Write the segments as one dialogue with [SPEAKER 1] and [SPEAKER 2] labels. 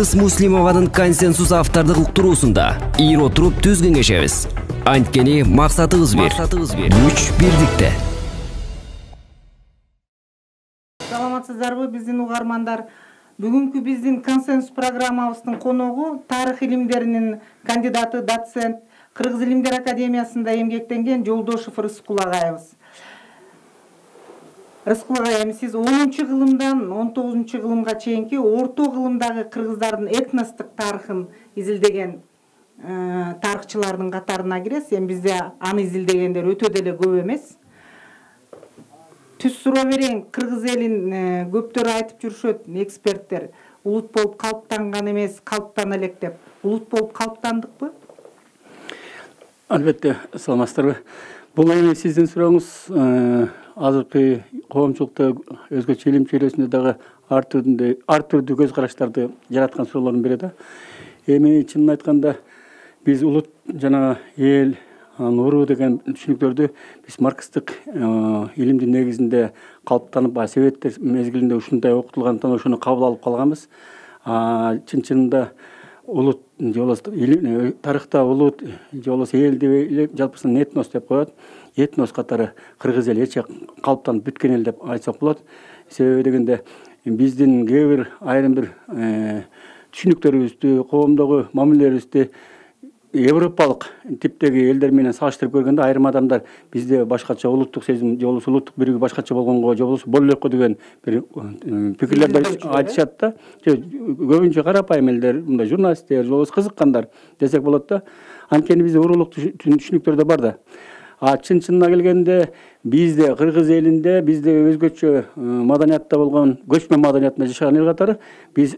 [SPEAKER 1] Айгиз Муслимованын консенсус автордук уктуруусунда ийир отуруп түз кеңешебиз. Анткени максатыбыз бир. Күч бирдикте.
[SPEAKER 2] Саламатсыздарбы биздин угармандар? Бүгүнкү биздин консенсус программабыздын коногу тарых илимдеринин кандидаты, доцент, Кыргыз Илимдер Академиясында эмгектенген Жолдошов Рыскул агайыбыз. Рыскул агай, сиз 10-чу кылымдан 19-чу кылымга чейинки орто кылымдагы кыргыздардын этностук тарыхын изилдеген тарыхчылардын катарына киресиз. Эми бизде аны изилдегендер өтө деле көп эмес. Түз суроо берейин, кыргыз элин көптөр айтып жүрүшөт, эксперттер, улут болуп калыптанган эмес, калыптана элек деп. Улут болуп калыптандыкпы?
[SPEAKER 3] Албетте, саламатсыздарбы. Бул эми сиздин сурооңуз азыркы коомчулукта өзгөчө илим чөйрөсүндө дагы ар түрдүү көз караштарды жараткан суроолордун бири да. Эми чынын айтканда биз улут жана эл, уруу деген түшүнүктөрдү биз марксистик илимдин негизинде калыптанып, советтер мезгилинде ушундай окутулгандыктан ошону кабыл алып калганбыз. Чын-чынында улут же тарыхта улут же эл деп жалпысынан этнос деп коет. Этнос катары кыргыз эл эч калыптанып бүткөн эл деп айтсак болот. Себеби дегенде биздин айрым бир түшүнүктөрүбүздү, коомдогу мамилелерибизди европалык типтеги элдер менен салыштырып көргөндө айрым адамдар бизде башкача улуттук сезим же улуттук биригүү башкача болгонго же боло элекпи деген бир пикирлерди айтышат да. Көбүнчө карапайым элдер, мындай журналисттер же кызыккандар десек болот да. Анткени бизде уруулук түшүнүктөр да бар да. Чын-чынына келгенде бизде кыргыз элинде бизде өзгөчө маданиятта болгон көчмөн маданиятында жашаган эл катары биз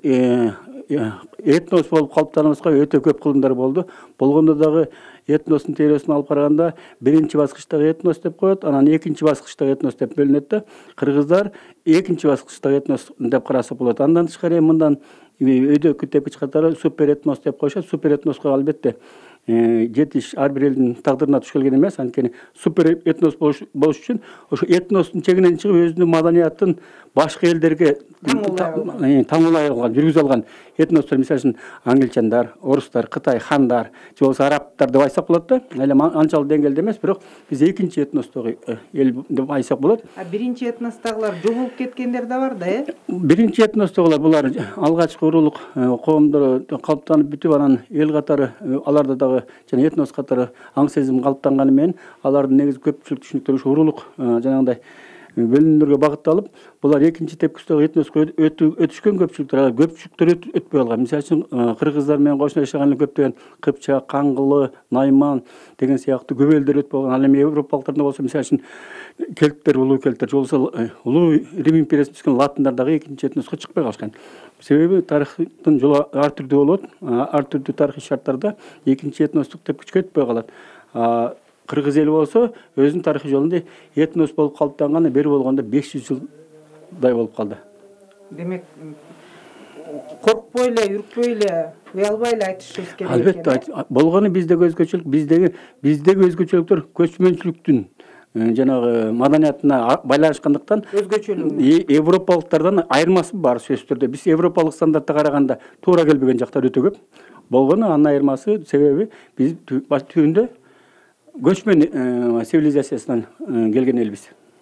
[SPEAKER 3] этнос болуп калыптаныбызга өтө көп кылымдар болду. Болгондо дагы этностун теориясын алып караганда биринчи баскычтагы этнос деп коет, анан экинчи баскычтагы этнос деп бөлүнөт да. Кыргыздар экинчи баскычтагы этнос деп карасак болот. Андан тышкары мындан өйдө тепкич катары супер этнос деп коюшат. Супер этноско албетте жетиш ар бир элдин тагдырына туш келген эмес. Анткени супер этнос болуш үчүн ошо этностун чегинен чыгып өзүнүн маданиятын башка элдерге таңуулай алган, жүргүзө алган этностор, мисалы үчүн англичандар, орустар, Кытай, хандар, же болбосо арабтар деп айтсак болот да. Анчалык деңгээлде эмес, бирок биз экинчи этностогу эл деп айтсак болот.
[SPEAKER 2] Биринчи этностогулар жоголуп кеткендер да бар да,
[SPEAKER 3] Биринчи этностогулар булар алгачкы уруулук коомдор калыптанып бүтүп, анан эл катары аларда дагы жана этнос катары аң сезим калыптанганы менен алардын негизи көпчүлүк түшүнүктөрү ушу уруулук жанагындай бөлүнүүлөргө багытталып, булар экинчи тепкичтеги этноско өтүшкөн көпчүлүктөр өтпөй калган. Мисалы үчүн кыргыздар менен кошуна жашаган көптөгөн кыпчак, каңгылы, найман деген сыяктуу көп элдер өтпөй калган. Ал эми европалыктарда болсо мисалы үчүн келттер, улуу келттер, же болбосо улуу Рим империясын түшкөн латындар дагы экинчи этноско чыкпай калышкан. Себеби тарыхтын жолу ар түрдүү болот, ар түрдүү тарыхый шарттарда экинчи этностук тепкичке өтпөй калат. Кыргыз эли болсо өзүнүн тарыхый жолунда этнос болуп калыптанганы бир болгондо 500 жылдай болуп калды.
[SPEAKER 2] Демек, коркпой эле, үркпөй эле, уялбай эле айтышыбыз керек.
[SPEAKER 3] Албетте, болгону биздеги өзгөчөлүк, биздеги өзгөчөлүктөр көчмөнчүлүктүн жанагы маданиятына байланышкандыктан өзгөчөлүк европалыктардан айырмасы бар сөзсүз түрдө. Биз европалык стандартта караганда туура келбеген жактар өтө көп. Болгону анын айырмасы себеби биз түбүндө көчмөн цивилизациясынан келген элбиз.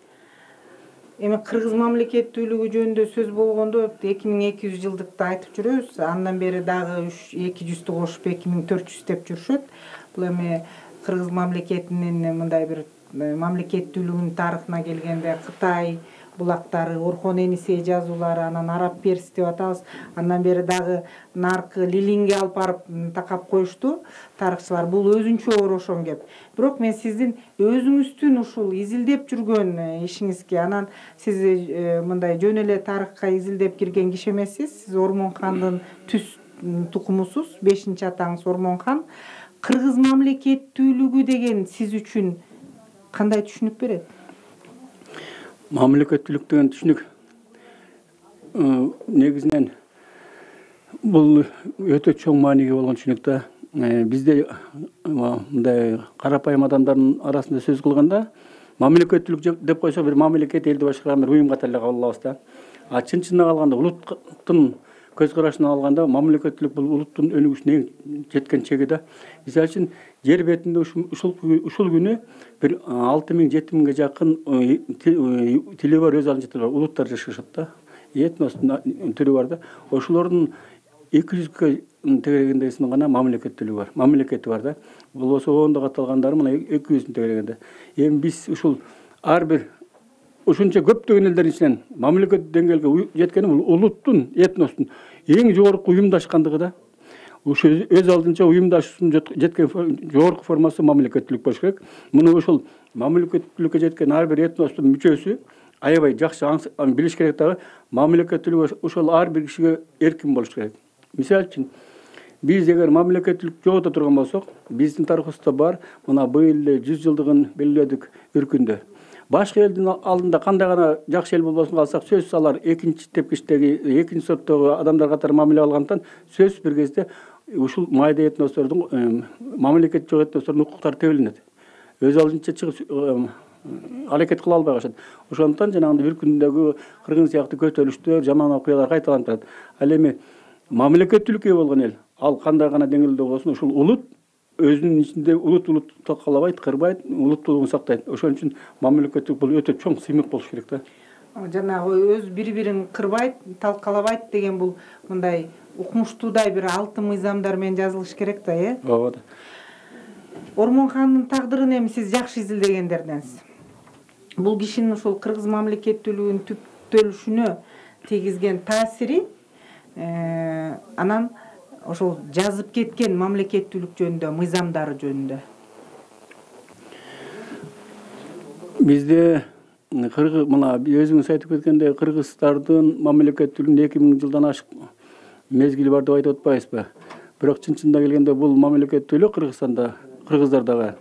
[SPEAKER 2] Эми кыргыз мамлекеттүүлүгү жөнүндө сөз болгондо 2200 жылдыкты айтып жүрөбүз. Андан бери дагы 200'тү кошуп 2400 деп жүрүшөт. Бул эми кыргыз мамлекетинин мындай бир мамлекеттүүлүгүнүн тарыхына келгенде Кытай булактары, Орхон Енисей жазуулары, анан Араб Перс деп атабыз. Андан бери дагы наркы Лилинге алып барып такап коюшту тарыхчылар. Бул өзүнчө орошон кеп. Бирок мен сиздин өзүңүздүн ушул изилдеп жүргөн ишиңизге, анан сиз мындай жөн эле тарыхка изилдеп кирген киши эмессиз. Сиз Ормонхандын түз тукумусуз, 5-атаңыз Ормонхан. Кыргыз мамлекеттүүлүгү деген сиз үчүн кандай түшүнүк берет?
[SPEAKER 3] Мамлекеттүүлүк деген түшүнүк негизинен бул өтө чоң мааниге болгон түшүнүк да. Бизде мындай карапайым адамдардын арасында сөз кылганда мамлекеттүүлүк деп койсо бир мамлекет элди башкарган бир уюм катары эле кабыл алабыз да. Чын-чынына калганда улуттун көз карашына алганда мамлекеттүүлүк бул улуттун өнүгүшүнө эң жеткен чеги да. Мисалы үчүн жер бетинде ушул күнү бир 6000-7000 жакын тили бар өз алынча улуттар жашашат да. Этностун түрү бар да. Ошолордун 200 тегерегендесинин гана мамлекеттүүлүгү бар. Мамлекети бар да. Бул болсо ондо каталгандары мына 200 тегерегенде. Эми биз ушул ар бир ушунча көптөгөн элдердин içинен мамлекет деңгээлге жеткени бул улуттун, этностун эң жогорку уюмдашкандыгы да. Ошо өз алдынча уюмдашуусунун жеткен жогорку формасы мамлекеттүүлүк болуш керек. Муну ошол мамлекеттүүлүккө жеткен ар бир этностун мүчөсү аябай жакшы билиш керек дагы. Мамлекеттүүлүк ошол ар бир кишиге эркин болуш керек. Мисалы үчүн биз эгер мамлекеттүүлүк жогото турган болсок, биздин тарыхыбызда бар, мына быйыл 100 жылдыгын белгиледик үркүндө. Башка элдин алдында кандай гана жакшы эл болбосун калсак, сөзсүз алар экинчи тепкичтеги, экинчи сорттогу адамдар катары мамиле алгандыктан сөзсүз бир кезде ушул майда этностордун мамлекет жок этностордун укуктары тебелинет. Өз алдынча чыгып аракет кыла албай калышат. Ошондуктан жанагындай үркүндөгү кыргын сыяктуу көтөрүлүштөр, жаман окуялар кайталанып турат. Ал эми мамлекеттүүлүккө ээ болгон эл, ал кандай гана деңгээлде болсун, ушул улут өзүнүн ичинде улут талкалабайт, кырбайт, улуттуулугун сактайт. Ошон үчүн мамлекеттүүлүк бул өтө чоң сыймык болуш керек да.
[SPEAKER 2] Жанагы өз бири-бирин кырбайт, талкалабайт деген бул мындай укмуштуудай бир алтын мыйзамдар менен жазылыш керек да, э?
[SPEAKER 3] Ооба.
[SPEAKER 2] Ормонхандын тагдырын эми сиз жакшы изилдегендерденсиз. Бул кишинин ушул кыргыз мамлекеттүүлүгүнүн түптөлүшүнө тийгизген таасири, анан ошол жазып кеткен мамлекеттүүлүк жөнүндө, мыйзамдары жөнүндө.
[SPEAKER 3] Бизде мына өзүңүз айтып кеткендей, кыргыздардын мамлекеттүүлүгүнүн 2000 жылдан ашык мезгили бар деп айтып атпайбызбы? Бирок чын-чынында келгенде бул мамлекеттүүлүк Кыргызстанда, кыргыздардагы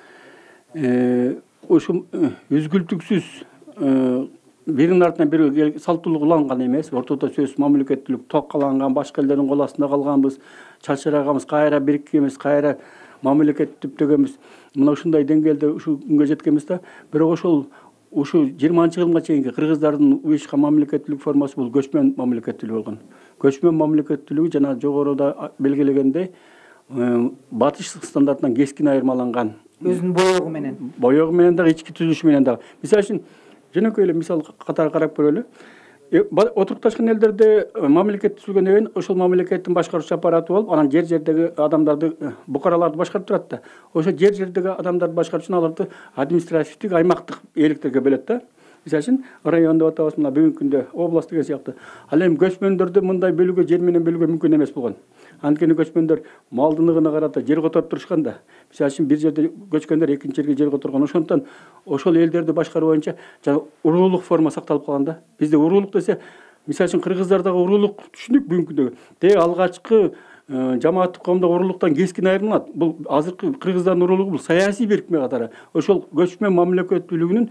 [SPEAKER 3] ушул үзгүлтүксүз биринин артынан бири салттуулук уланган эмес. Ортодо сөз мамлекеттүүлүк токкаланган, башка элдердин кол астында калганбыз, чачыраганбыз, кайра бириккенбиз, кайра мамлекет түптөгөнбүз. Мына ушундай деңгээлде ушул күнгө жеткенбиз да. Бирок ошол ушу 20-жылга чейинки кыргыздардын уюшкан мамлекеттүүлүк формасы бул көчмөн мамлекеттүүлүк болгон. Көчмөн мамлекеттүүлүгү жана жогоруда белгилегендей батыш стандартынан кескин айырмаланган.
[SPEAKER 2] Өзүнүн боёгу менен.
[SPEAKER 3] Боёгу менен дагы, ички түзүлүшү менен дагы. Мисалы үчүн жөнөкөй эле мисал катары карап көрөлү. Отурукташкан элдерде мамлекет түзүлгөндөн кийин ошол мамлекеттин башкаруучу аппараты болуп, анан жер-жердеги адамдарды, букараларды башкарып турат да. Ошо жер-жердеги адамдарды башкаруу үчүн аларды административдик, аймактык ээликтерге бөлөт да. Мисалы үчүн район деп атабыз, мына бүгүнкү күндө область деген сыяктуу. Ал эми көчмөндөрдү мындай бөлүүгө, жер менен бөлүүгө мүмкүн эмес болгон. Анткени көчмөндөр малдыныгына карата жер которуп турушкан да. Мисалы үчүн бир жерде көчкөндөр экинчи жерге жер которгон. Ошондуктан ошол элдерди башкаруу боюнча жана уруулук форма сакталып калган да. Бизде уруулук десе, мисалы үчүн кыргыздардагы уруулук түшүнүк бүгүнкү күндөгү. Деги алгачкы жамааттык коомдогу уруулуктан кескин айырмалат. Бул азыркы кыргыздардын уруулугу бул саясий бирикме катары. Ошол көчмөн мамлекеттүүлүгүнүн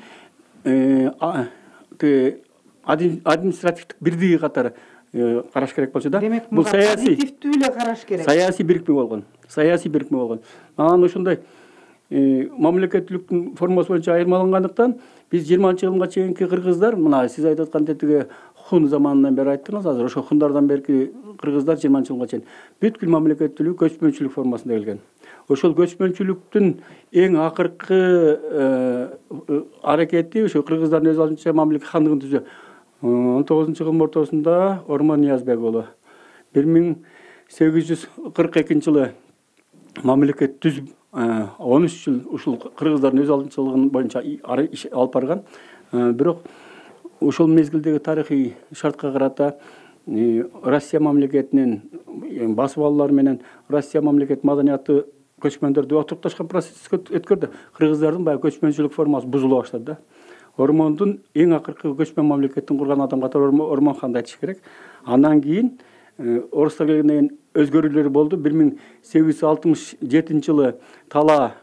[SPEAKER 3] административдик бирдиги катары караш керек болчу да.
[SPEAKER 2] Демек, бул позитивдүү эле караш керек.
[SPEAKER 3] Саясий бирикме болгон. Саясий бирикме болгон. Анан ошондой мамлекеттүүлүктүн формасы боюнча айырмалангандыктан биз 20-жылга чейинки кыргыздар, мына сиз айтып аткан тетиги хун заманынан бери айттыңыз, азыр ошо хундардан берки кыргыздар 20-жылга чейин бүткүл мамлекеттүүлүк көчмөнчүлүк формасында келген. Ошол көчмөнчүлүктүн эң акыркы аракети ошо кыргыздардын өз алдынча мамлекет хандыгын түзүү. 19-жылдын ортосунда Ормон Ниязбек уулу 1842 жылы мамлекет түзүп 13 жыл ушул кыргыздардын өз алдынчалыгын боюнча алып барган. Бирок ошол мезгилдеги тарыхый шартка карата Россия мамлекетинин басып алуулары менен Россия мамлекет маданияты көчмөндөрдү отурукташкан процесс өткөрдү. Кыргыздардын баягы көчмөнчүлүк формасы бузула баштады да. Ормондун эң акыркы көчмөн мамлекеттин курган адам катары Ормонханды айтыш керек. Андан кийин орустар келгенден кийин өзгөрүүлөр болду. 1867 жылы тала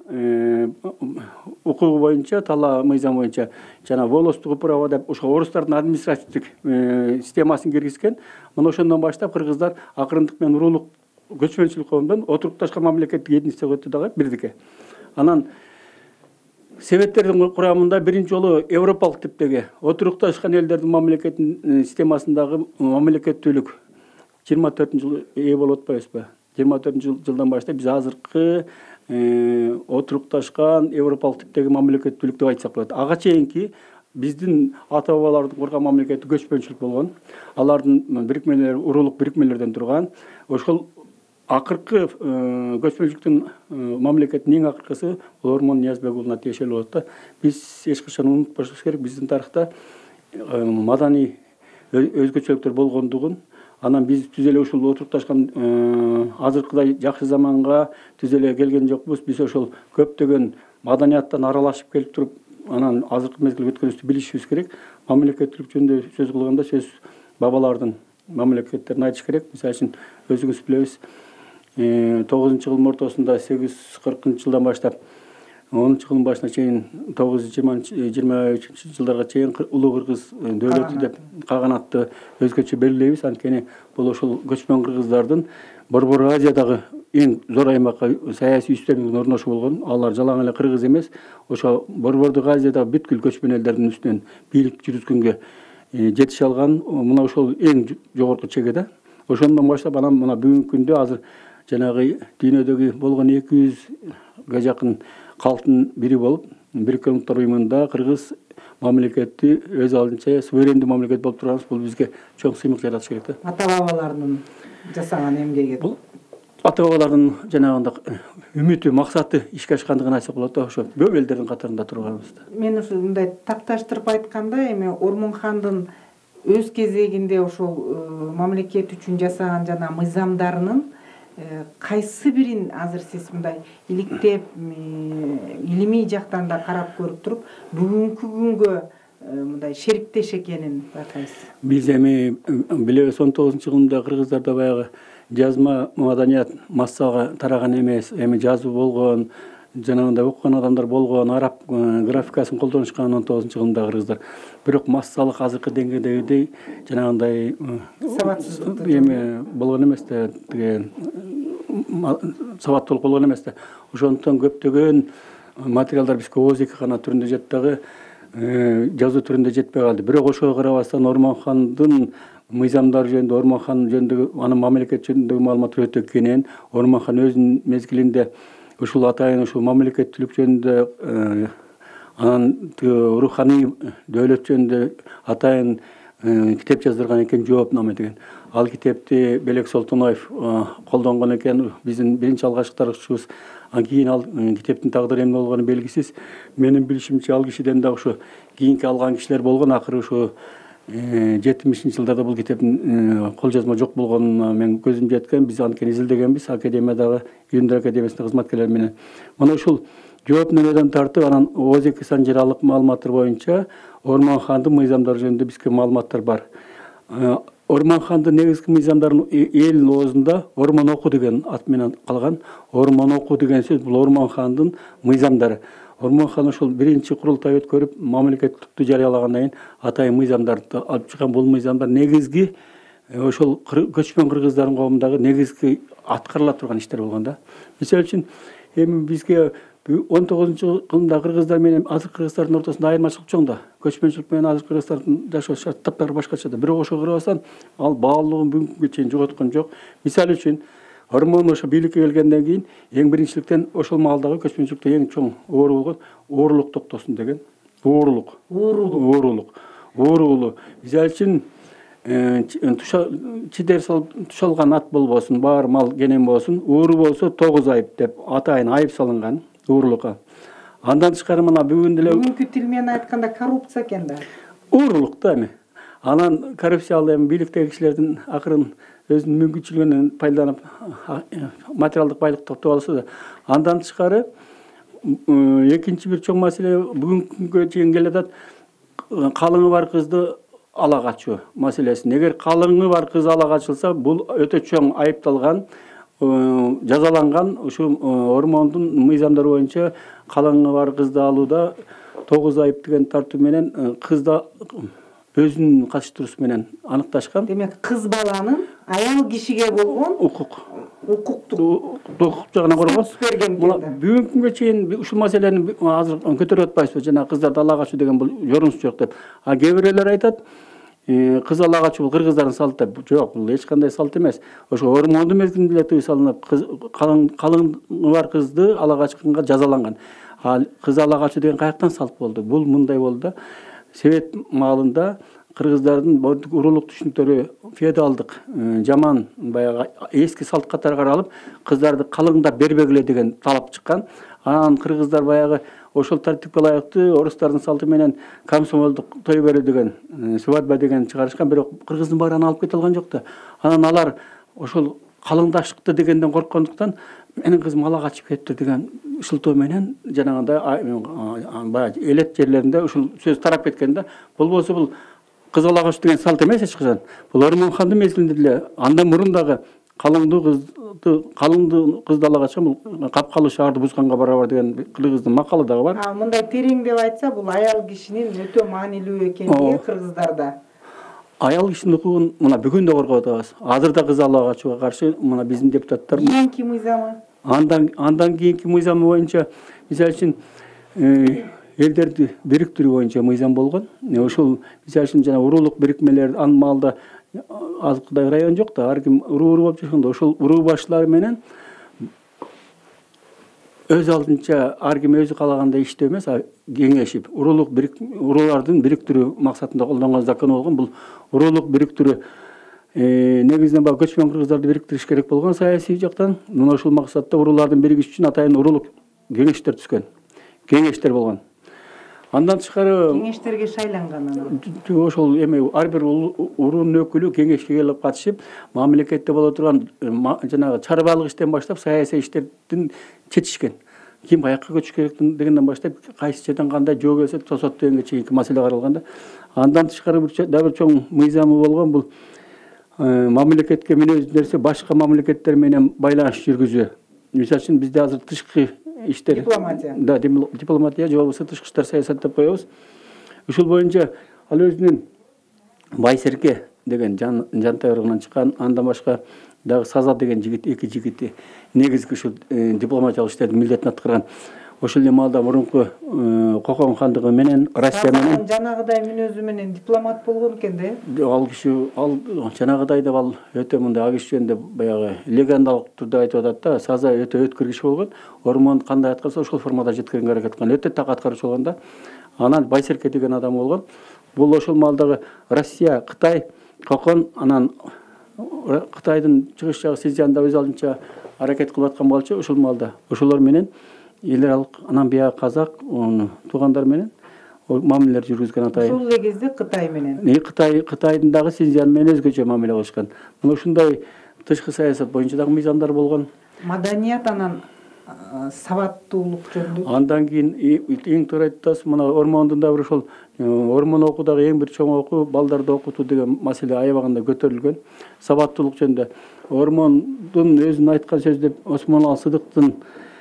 [SPEAKER 3] укугу боюнча, тала мыйзам боюнча жана волостугу право деп ошо орустардын административдик системасын киргизген. Мына ошондон баштап кыргыздар акырындык менен уруулук көчмөнчүлүк коомдон отурукташкан мамлекеттик этнисиягө өттү дагы бирдике. Анан Советтердин курамында биринчи жолу европалык типтеги отурукташкан элдердин мамлекеттин системасындагы мамлекеттүүлүк 24-жыл ээ болуп атпайбызбы? 24-жылдан баштап биз азыркы отурукташкан европалык типтеги мамлекеттүүлүк деп айтсак болот. Ага чейинки биздин ата бабалардын курган мамлекети көчмөнчүлүк болгон. Алардын бирикмелери урулук бирикмелерден турган. Ошол акыркы көчмөнчүлүктүн мамлекетинин эң акыркысы Ормон Ниязбек уулуна тиешелүү болот да. Биз эч качан унутпашыбыз керек, биздин тарыхта маданий өзгөчөлүктөр болгондугун, анан биз түз эле ушул отурукташкан азыркыдай жакшы заманга түз эле келген жокпуз. Биз ошол көптөгөн маданияттан аралашып келип туруп, анан азыркы мезгилге өткөнүбүздү билишибиз керек. Мамлекеттүүлүк жөнүндө сөз кылганда сөз бабалардын мамлекеттерин айтыш керек. Мисалы үчүн өзүңүз билебиз, 9-жылдын ортосунда 840-жылдан баштап 10-жылдын башына чейин 923-жылдарга чейин улуу кыргыз дөөлөтү деп каганатты өзгөчө белгилейбиз. Анткени бул ошол көчмөн кыргыздардын Борбор Азиядагы эң зор аймакка саясий үстөмдүктүн орношуу болгон. Алар жалаң эле кыргыз эмес, ошо Борбордук Азиядагы бүткүл көчмөн элдердин үстүнөн бийлик жүргүзгөнгө жетише алган. Мына ошол эң жогорку чеге да. Ошондон баштап анан мына бүгүнкү күндө азыр жанагы дүйнөдөгү болгон 200га жакын калктын бири болуп, Бириккен Улуттар Уюмунда кыргыз мамлекети өз алдынча суверендүү мамлекет болуп турганыбыз бул бизге чоң сыймык жаратыш керек да.
[SPEAKER 2] Ата бабалардын жасаган эмгеги.
[SPEAKER 3] Бул ата бабалардын жанагындай үмүтү, максаты ишке ашкандыгын айтсак болот да, ошо көп элдердин катарында турганыбызда.
[SPEAKER 2] Мен ушундай такташтырып айтканда, эми Ормонхандын өз кезегинде ошол мамлекет үчүн жасаган жана мыйзамдарынын кайсы бирин азыр сиз мындай иликтеп, илимий жактан да карап көрүп туруп, бүгүнкү күнгө мындай шериктеш экенин байкайсыз?
[SPEAKER 3] Биз эми билебиз, 19-жылында кыргыздарда баягы жазма маданият массага тараган эмес, эми жазуу болгон, жанагындай окуган адамдар болгон, араб графикасын колдонушкан 19-жылында кыргыздар. Бирок массалык азыркы деңгээлдегидей жанагындай
[SPEAKER 2] сабатсыздык
[SPEAKER 3] эми болгон эмес да, сабаттуулук болгон эмес да. Ошондуктан көптөгөн материалдар бизге ооз-эки кана түрүндө жетти дагы, жазуу түрүндө жетпей калды. Бирок ошого карабастан Ормонхандын мыйзамдары жөнүндө, Ормонхан жөнүндөгү, анын мамлекет жөнүндөгү маалыматтар өтө кенен. Ормонхан өзүнүн мезгилинде ушул атайын ушул мамлекеттүүлүк жөнүндө, анан руханий дөөлөт жөнүндө атайын китеп жаздырган экен, Жооптнама деген. Ал китепти Белек Солтоноев колдонгон экен, биздин биринчи алгачкы тарыхчыбыз. Анан кийин ал китептин тагдыры эмне болгону белгисиз. Менин билишимче ал кишиден да ошо кийинки алган кишилер болгон. Акыры ошо 70-жылдарда бул китептин кол жазма жок болгонуна мен көзүм жеткен. Биз анткени изилдегенбиз академиядагы, Илимдер академиясынын кызматкерлери менен. Мына ушул Жооптнамадан тартып, анан ооз-эки сан жаралык маалыматтар боюнча Ормонхандын мыйзамдары жөнүндө бизге маалыматтар бар. Ормонхандын негизги мыйзамдарын эл оозунда Ормон оку деген ат менен калган. Ормон оку деген сөз бул Ормонхандын мыйзамдары. Ормонхан ошол биринчи курултай өткөрүп, мамлекеттүүлүктү жарыялагандан кийин атайын мыйзамдарды алып чыккан. Бул мыйзамдар негизги ошол көчмөн кыргыздардын коомундагы негизги аткарыла турган иштер болгон да. Мисалы үчүн эми бизге 19-жылында кыргыздар менен азыркы кыргыздардын ортосунда айырмачылык чоң да. Көчмөнчүлүк менен азыркы кыргыздардын жашоо шарттары башкача да. Бирок ошого карабастан ал баалуулугун бүгүнкүгө чейин жоготкон жок. Мисалы үчүн Ормон ошо бийликке келгенден кийин эң биринчиликтен ошол маалдагы көчмөнчүлүктө эң чоң оору болгон оорулук токтосун деген. Оорулук. Мисалы үчүн чидер салып тушалган ат болбосун, баар мал кенен болсун, оору болсо 9 айып деп атайын айып салынган оорулукка. Андан тышкары мына бүгүн деле
[SPEAKER 2] бүгүнкү тил менен айтканда коррупция экен да.
[SPEAKER 3] Оорулук да эми. Анан коррупциялы эми бийликтеги кишилердин акырын өзүнүн мүмкүнчүлүгүнөн пайдаланып материалдык байлык топтоп алса да. Андан тышкары экинчи бир чоң маселе бүгүнкү күнгө чейин келатат, калыңы бар кызды ала качуу маселеси. Эгер калыңы бар кыз ала качылса, бул өтө чоң айыпталган, жазаланган. Ушу Ормондун мыйзамдары боюнча калыңы бар кызды алууда 9 айып деген тартуу менен кызда өзүнүн катыштыруусу менен аныкташкан.
[SPEAKER 2] Демек, кыз баланын аял кишиге болгон укуктук
[SPEAKER 3] жагынан коргон. Бүгүнкү күнгө чейин ушул маселени азыр көтөрүп атпайбызбы? Жана кыздарды ала качуу деген бул жорунсуз жок деп. А кээ бирлер айтат, кыз ала качуу бул кыргыздардын салты. Жок, бул эч кандай салт эмес. Ошо ормондун мезгилинде эле тыюу салынып, калыңы бар кызды ала качканга жазаланган. Ал кыз ала качуу деген каяктан салт болду? Бул мындай болду да. Совет маалында кыргыздардын урулук түшүнүктөрү феодалдык, жаман, баягы эски салт катары каралып, кыздарды калыңдап бербегиле деген талап чыккан. Анан кыргыздар баягы ошол тартипке ылайыктуу орустардын салты менен комсомолдук той берүү деген, свадьба деген чыгарышкан, бирок кыргыздын баары аны алып кете алган жок да. Анан алар ошол калыңдашыкты дегенден корккондуктан менин кызым ала качып кетти деген шылтоо менен жанагындай баягы элет жерлеринде ушул сөз тарап кеткен да. Болбосо бул кыз ала качуу деген салт эмес эч качан. Бул Ормон хандын мезгилинде деле андан мурун дагы калыңды кызды ала качкан бул капкалуу шаарды бузганга барабар деген кыргыздын макалы дагы бар.
[SPEAKER 2] Мындай тереңдеп айтса, бул аял кишинин өтө маанилүү экендиги кыргыздарда.
[SPEAKER 3] Аял кишинин укугун мына бүгүн да коргоп атабыз. Азыр да кыз ала качууга каршы мына биздин депутаттар.
[SPEAKER 2] Кийинки мыйзамы?
[SPEAKER 3] Андан кийинки мыйзамы боюнча, мисалы үчүн элдерди бириктирүү боюнча мыйзам болгон. Ошол мисалы үчүн жана урулук бирикмелер ан маалда азыркыдай район жок да, ар ким уруу болуп жүргөндө ошол уруу башчылары менен өз алдынча ар ким өзү каалагандай иштөө эмес, кеңешип уруулардын бириктирүү максатында колдонгон закон болгон. Бул урулук бириктирүү негизинен баягы көчмөн кыргыздарды бириктириш керек болгон саясий жактан. Мына ушул максатта уруулардын биригиши үчүн атайын урулук кеңештер түзгөн. Кеңештер болгон. Андан тышкары
[SPEAKER 2] кеңештерге шайланган анан.
[SPEAKER 3] Ошол эме ар бир уруунун өкүлү кеңешке келип катышып, мамлекетте боло турган жанагы чарбалык иштен баштап саясий иштердин чечишкен. Ким каяка көчүш керек дегенден баштап, кайсы жерден кандай жөө келсе тосот дегенге чейинки маселе каралган да. Андан тышкары дагы чоң мыйзамы болгон бул мамлекетке мүнөздүү нерсе башка мамлекеттер менен байланыш жүргүзүү. Мисалы үчүн бизде азыр тышкы иштер дипломатия. Да, дипломатия же болбосо тышкы иштер саясат деп коебуз. Ушул боюнча ал өзүнүн Байсерке деген Жантай урагынан чыккан, андан башка дагы Саза деген жигит, эки жигити негизги ушул дипломатиялык иштердин милдетин аткарган. Ошол эле маалда мурунку Кокон хандыгы менен Россия менен
[SPEAKER 2] жанагыдай мүнөзү менен дипломат болгон экен да.
[SPEAKER 3] Ал киши жанагыдай деп ал өтө мындай ак иш жөнүндө баягы легендалык түрдө айтып атат да. Саза өтө өткөр киши болгон. Ормон кандай аткарса ошол формада жеткиренге аракет кылган. Өтө так аткаруучу болгон да. Анан Байсерке деген адам болгон. Бул ошол маалдагы Россия, Кытай, Кокон, анан Кытайдын чыгыш жагы Синьцзянда өз алдынча аракет кылып аткан болчу. Ошол маалда ошолор менен эл аралык анан бияк казак туугандар менен мамилелер жүргүзгөн атайын.
[SPEAKER 2] Ошол эле кезде Кытай менен.
[SPEAKER 3] Кытайдын дагы Синьцзян менен өзгөчө мамиле кылышкан. Мына ушундай тышкы саясат боюнча дагы мыйзамдар болгон.
[SPEAKER 2] Маданият анан сабаттуулук жөнүндө.
[SPEAKER 3] Андан кийин эң туура айтасыз, мына Ормондун да бир ошол Ормон окуу дагы эң бир чоң окуу, балдарды окутуу деген маселе аябагында көтөрүлгөн. Сабаттуулук жөнүндө Ормондун өзүнүн айткан сөзү Осмоналы Сыдыктын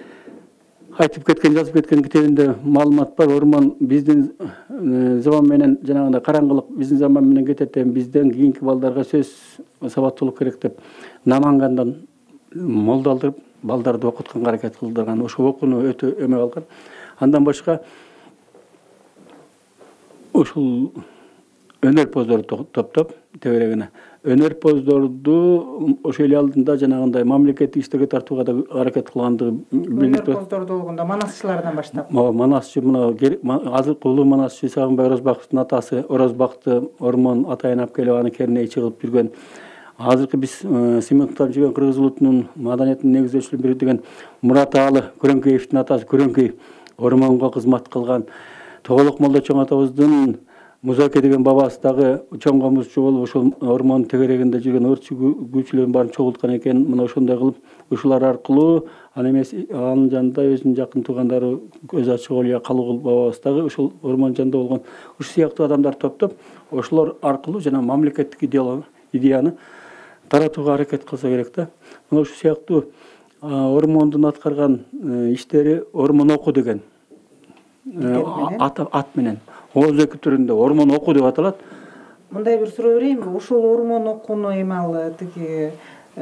[SPEAKER 3] айтып кеткен, жазып кеткен китебинде маалымат бар. Ормон биздин заман менен жанагындай караңгылык биздин заман менен кетет, бизден кийинки балдарга сөз сабаттуулук керек деп Намангандан молда алдырып балдарды окутканга аракет кылдырган. Ошол окууну өтө эме калган. Андан башка ушул өнөрпоздорду топтоп тегерегине өнөрпоздорду ошол эл алдында жанагындай мамлекеттик иштерге тартууга да аракет кылгандыгы билип.
[SPEAKER 2] Өнөрпоздорду болгондо манасчылардан баштап.
[SPEAKER 3] Манасчы мына азыркы улуу манасчы Сагынбай Орозбаковдун атасы Орозбакты Ормон атайын алып келип аны керней чыгып жүргөн. Азыркы биз сыймыктап жүргөн кыргыз улутунун маданиятынын негиздөөчүлөрүнүн бири деген Мураталы Күрөңкеевдин атасы Күрөңкеев Ормонго кызмат кылган. Тоголок молдо чоң атабыздын Музаке деген бабасы дагы чоң комузчу болуп ошол Ормон тегерегинде жүргөн өрт күчүлөрүн баарын чогулткан экен. Мына ошондой кылып ушулар аркылуу аны эмес анын жанында өзүнүн жакын туугандары көз ачык Олия Калыгул бабабыз дагы ошол Ормон жанында болгон. Ушул сыяктуу адамдар топтоп ошолор аркылуу жана мамлекеттик идеяны таратууга аракет кылса керек да. Мына ушул сыяктуу Ормондун аткарган иштери Ормон окуу деген ат менен ооз эки түрүндө Ормон окуу деп аталат.
[SPEAKER 2] Мындай бир суроо берейинби? Ошол Ормон окууну эме ал тиги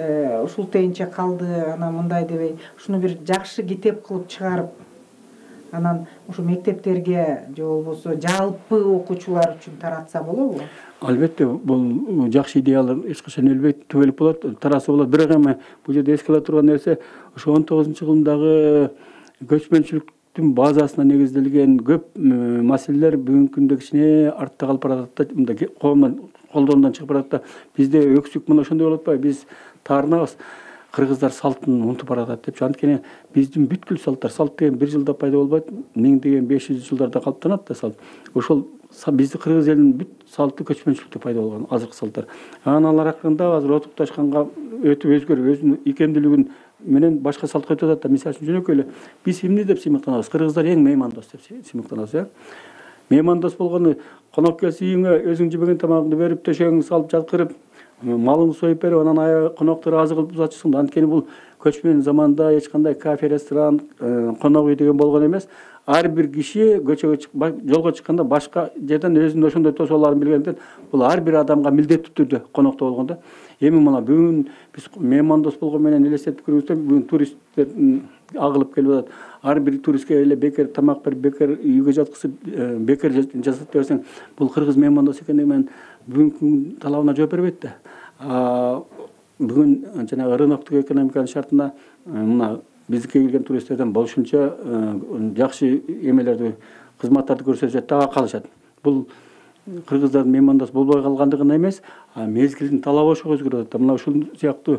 [SPEAKER 2] ушул тейинче калды, анан мындай дебей, ушуну бир жакшы китеп кылып чыгарып, анан ушу мектептерге же болбосо жалпы окуучулар үчүн таратса болобу?
[SPEAKER 3] Албетте, бул жакшы идеялар эч качан өлбөйт, түбөлүп болот, тараса болот. Бирок эми бул жерде эске ала турган нерсе, ошо 19-жылдагы көчмөнчүлүктүн базасына негизделген көп маселелер бүгүнкү күндө кичине артта калып баратат да, мындай коомдун колдонунан чыгып баратат да. Бизде өксүк мына ошондой болуп атпайбы? Биз таарынабыз. Кыргыздар салтын унутуп баратат депчи. Анткени биздин бүткүл салттар, салт деген бир жылда пайда болбойт, 1000-500 жылдарда калыптанат да салт. Ошол бизди кыргыз элинин бүт салты көчмөнчүлүктө пайда болгон азыркы салттар. Алар акырында азыр отукташканга өтүп өзгөрүп, өзүнүн икемдүүлүгүн менен башка салтка өтүп атат да. Мисалы үчүн жөнөкөй эле биз эмне деп сыймыктанабыз? Кыргыздар эң меймандос деп сыймыктанабыз, Меймандос болгону конок келсе үйүңө өзүң жебеген тамагыңды берип, төшөгүңдү салып жаткырып, малыңды союп берип, анан аябай конокторго азык кылып узатчысың да. Анткени бул көчмөн заманда эч кандай кафе, ресторан, конок үй деген болгон эмес. Ар бир киши жолго чыкканда башка жерден өзүнүн ошондой тосоолорун билгенден бул ар бир адамга милдеттүү түрдө конокто болгондо. Эми мына бүгүн биз меймандос болгон менен элестетип көрүңүздөр, бүгүн туристтер агылып келип атат. Ар бир туристке эле бекер тамак берип, бекер үйгө жаткызып, бекер жасатып берсең, бул кыргыз меймандос экендиги менен бүгүнкү талабына жооп бербейт да. Бүгүн жанагы рыноктук экономиканын шартына мына биздикке келген туристтерден болушунча жакшы эмелерди, кызматтарды көрсөтүшөт, дагы калышат. Бул кыргыздардын меймандос болбой калгандыгына эмес, мезгилдин талабы ошого өзгөрүп атат. Мына ушул сыяктуу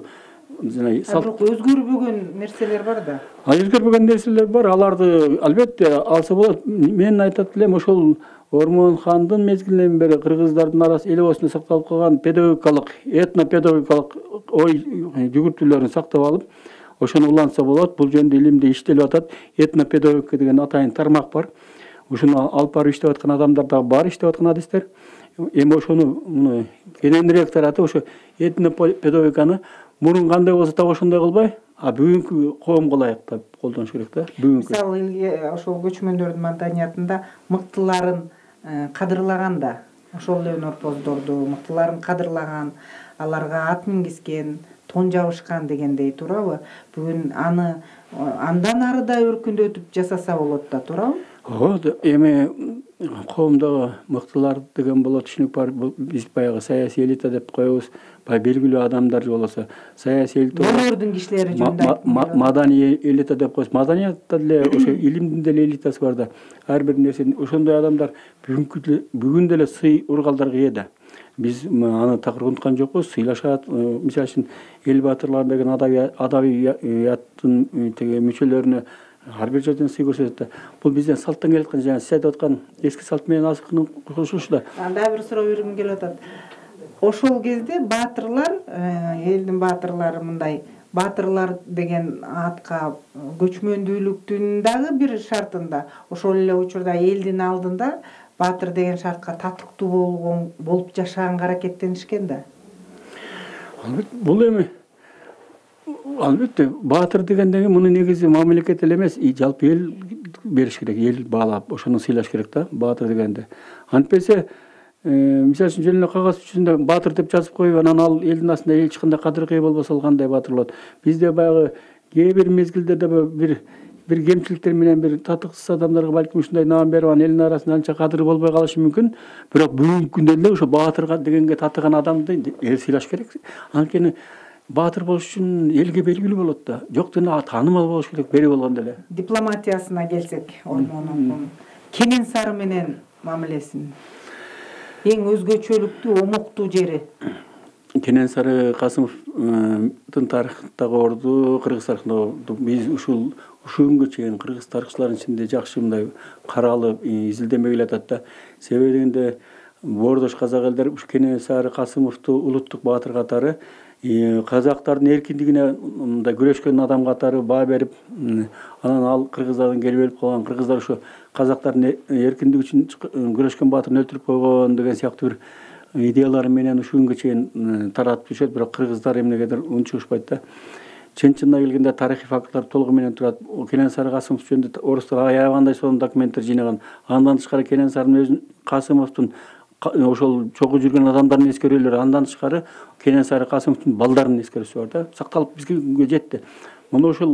[SPEAKER 2] бирок өзгөрбөгөн нерселер бар да.
[SPEAKER 3] Өзгөрбөгөн нерселер бар. Аларды албетте алса болот. Мен айтат элем, ошол Ормонхандын мезгилинен бери кыргыздардын арасы элебосунда сакталып калган педагогикалык, этно-педагогикалык ой жүгүртүүлөрүн сактап алып, ошону улантса болот. Бул жөнүндө илимде иштелип атат. Этно-педагогика деген атайын тармак бар. Ушуну алып барып иштеп аткан адамдар да бар, иштеп аткан адистер. Эми ошону кененирээк таратып, ошо этно-педагогиканы мурун кандай болсо так ошондой кылбай, бүгүнкү коомго ылайыктап колдонуш керек да.
[SPEAKER 2] Мисалы, ошол көчмөндөрдүн маданиятында мыктыларын кадырлаганда, ошол эле өнөрпоздорду мыктыларын кадырлаган, аларга ат мингизген, тон жабышкан дегендей, туурабы? Бүгүн аны андан ары да өркүндөтүп жасаса болот да, туурабы?
[SPEAKER 3] Эми коомдогу мыктылар деген болот, түшүнүк бар. Биз баягы саясий элита деп коебуз. Белгилүү адамдар же болбосо саясий элита,
[SPEAKER 2] өнөрдүн кишилери жөнүндө
[SPEAKER 3] маданий элита деп коебуз. Маданиятта деле ошо илимдин деле элитасы бар да. Ар бир нерсенин ошондой адамдар бүгүн деле сый ургалдарга ээ да. Биз аны такыр унуткан жокпуз. Сыйлашат. Мисалы үчүн эл баатырлары деген адабияттын теге мүчөлөрүнө ар бир жерден сый көрсөтөт. Бул бизден салттан келаткан, жана сиз айтып аткан эски салт менен азыркынын кошулушу да.
[SPEAKER 2] Анда бир суроо бергим келип атат. Ошол кезде баатырлар, элдин баатырлары мындай, баатырлар деген атка көчмөндүүлүктүн дагы бир шартында, ошол эле учурда элдин алдында баатыр деген шартка татыктуу болуп жашаганга аракеттенишкен да.
[SPEAKER 3] Бул эми албетте баатыр дегендеги муну негизи мамлекет эле эмес, жалпы эл бериш керек, эл баалап, ошону сыйлаш керек да, баатыр дегенде. Антпесе, мисалы үчүн жөн эле кагаз жүзүндө баатыр деп жазып коюп, анан ал элдин астында эч кандай кадыркый болбосо ал кандай баатыр болот? Бизде баягы кээ бир мезгилдерде бир кемчиликтер менен бир татыксыз адамдарга балким ушундай наам берип, анан элдин арасында анча кадыры болбой калышы мүмкүн. Бирок бүгүнкү күндө эле ошо баатыр дегенге татыган адамды эл сыйлаш керек. Анткени баатыр болуш үчүн элге белгилүү болот да. Жок деле таанымал болуш керек, бери болгондо эле.
[SPEAKER 2] Дипломатиясына келсек, Ормонхандын Кенен Сары менен мамилесин эң өзгөчөлүктүү, омуктуу жери.
[SPEAKER 3] Кенен Сары Касымовдун тарыхтагы орду, кыргыз тарыхындагы орду биз ушул күнгө чейин кыргыз тарыхчыларынын ичинде жакшы мындай каралып, изилденбей келатат да. Себеби дегенде боордош казак элдер ушу Кенен Сары Касымовду улуттук баатыр катары, казактардын эркиндигине мындай күрөшкөн адам катары баа берип, анан ал кыргыздардан келип өлүп калган, кыргыздар ушу казактардын эркиндиги үчүн күрөшкөн баатырын өлтүрүп койгон деген сыяктуу бир идеялары менен ушул күнгө чейин таратып жүрүшөт. Бирок кыргыздар эмнегедир унчугушпайт да. Чын-чынына келгенде тарыхый факттар толугу менен турат. Кенен Сары Касымов жөнүндө орустар аябагандай сонун документтер жыйнаган. Андан тышкары Кенен Сарынын өзүн Касымовдун ошол чогуу жүргөн адамдардын эскерүүлөрү, андан тышкары Кенен Сары Касымовдун балдарынын эскерүүсү бар да. Сакталып бизге жетти. Мына ошол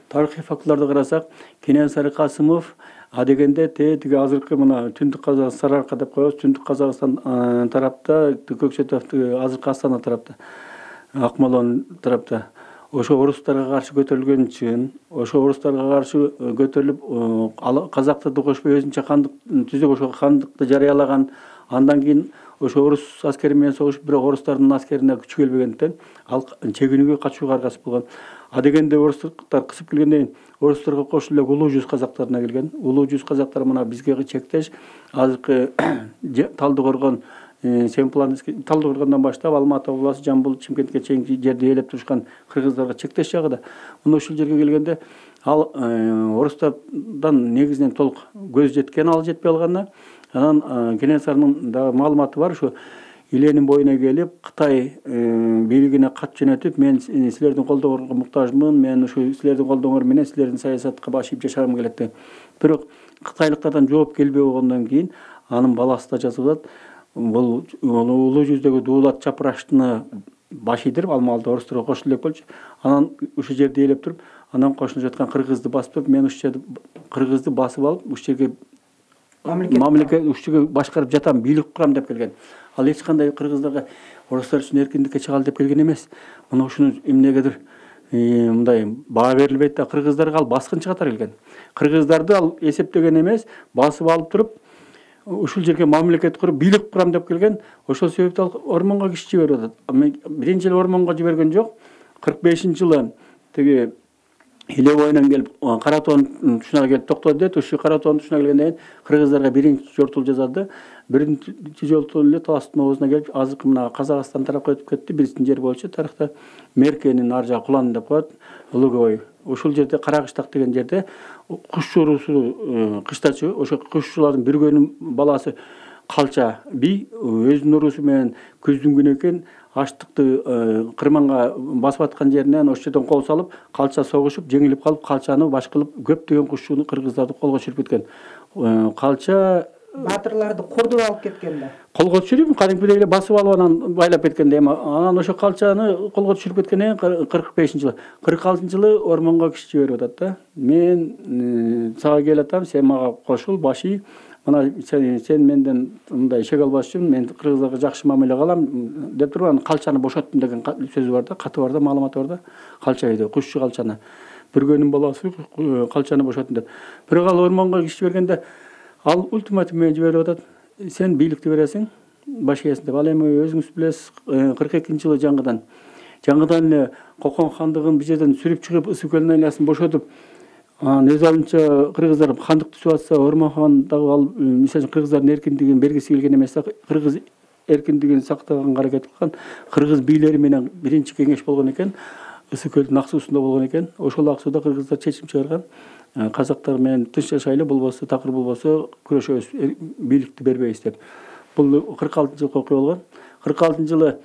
[SPEAKER 3] тарыхый фактыларды карасак, Кененсары Касымов адегенде тиги азыркы мына Түндүк Казакстан Сарыарка деп коебуз, Түндүк Казакстан тарапта, Көкчетов азыркы Астана тарапта, Акмолон тарапта ошо орустарга каршы көтөрүлгөн үчүн, ошо орустарга каршы көтөрүлүп казакты кошпой өзүнчө кандык түзүп ошо кандыкты жарыялаган. Андан кийин ошо орус аскери менен согушуп, бирок орустардын аскерине күч келбегендиктен ал чегинүүгө качууга аргасыз болгон. Адегенде орустар кысып келгенден кийин орустарга кошулуп эле улуу жүз казактарына келген. Улуу жүз казактар мына бизге чектеш азыркы Талдыкоргон, Талдыкоргондон баштап Алматы областы, Жамбыл, Чымкентке чейинки жерди ээлеп турушкан кыргыздарга чектеш жагыда. Мына ушул жерге келгенде ал орустардан негизинен толук көз жеткен, ал жетпей алганына анан Кенесарынын дагы маалыматы бар, ушу Иленин боюна келип, Кытай бийлигине кат жөнөтүп, мен силердин колдооңорго муктажмын, мен ушу силердин колдооңор менен силердин саясатка баш ийип жашагым келет деп. Бирок кытайлыктардан жооп келбей болгондон кийин анын баласы да жазып атат. Бул улуу жүздөгү Дуулат Чапраштыны баш ийдирип, ал маалда орустарга кошулуп болчу. Анан ушул жерди ээлеп туруп, анан кошуна жаткан кыргызды басып туруп, мен ушул жерди кыргызды басып алып, ушул жерге мамлекет ушул жерге башкарып жатам, бийлик курам деп келген. Ал эч кандай кыргыздарга орустар үчүн эркиндикке чыгалы деп келген эмес. Мына ушуну эмнегедир мындай баа берилбейт да, кыргыздарга ал баскынчы катары келген. Кыргыздарды ал эсептеген эмес, басып алып туруп, ушул жерге мамлекет куруп, бийлик курам деп келген. Ошол себептен ал ормонго киши жиберип атат. Биринчи эле ормонго жиберген жок. 45-жылы тиги Иле боюнан келип, Каратоонун тушуна келип токтоду дейт. Ушул Каратоонун тушуна келгенден кийин кыргыздарга биринчи жортуул жасады. Биринчи жортуул эле Таластын оозуна келип, азыркы мына Казакстан тарапка өтүп кетти. Биринчи жер боюнча тарыхта Меркенин ар жагы Кулан деп коет, Улугой. Ушул жерде Каракыштак деген жерде куш урусу кыштачы, ошо кушчулардын биргөнүн баласы Калча би өзүнүн урусу менен күздүн күнү экен аштыкты кырманга басып аткан жеринен ошол жерден кол салып, Калча согушуп, жеңилип калып, Калчаны башкылып көптөгөн кушчуну кыргыздарды колго түшүрүп кеткен. Калча
[SPEAKER 2] баатырларды кордоп алып кеткен да.
[SPEAKER 3] Колго түшүрүп, кадимкидей эле басып алып анан байлап кеткен да. Анан ошо Калчаны колго түшүрүп кеткенден кийин 45-жылы, 46-жылы ормонго киши жиберип атат да. Мен сага келатам, сен мага кошул, башый. Мына сен менден мындай ишек албаш үчүн мен кыргыздарга жакшы мамиле кылам деп туруп, анан Калчаны бошоттум деген сөзү бар да, каты бар да, маалыматы бар да. Калча үйдө кушчу Калчаны. Биргөнүн баласы Калчаны бошоттум деп. Бирок ал ормонго киши жибергенде ал ультиматум менен жиберип атат. Сен бийликти бересиң, баш ийесиң деп. Ал эми өзүңүз билесиз, 42-жылы жаңыдан эле Кокон хандыгын бул жерден сүрүп чыгып, Ысык көлүнүн айласын бошотуп, өз алынча кыргыздар хандыкты түзүп атса, Ормон хан дагы ал мисалы кыргыздардын эркиндигин бергиси келген эмес да, кыргыз эркиндигин сактаганга аракет кылган. Кыргыз бийлери менен биринчи кеңеш болгон экен, Ысык көлдүн ак суусунда болгон экен. Ошол ак сууда кыргыздар чечим чыгарган. Казактар менен тынч жашайлы, болбосо такыр болбосо күрөшөбүз, бийликти бербейбиз деп. Бул 46-жылы окуя болгон. 46-жылы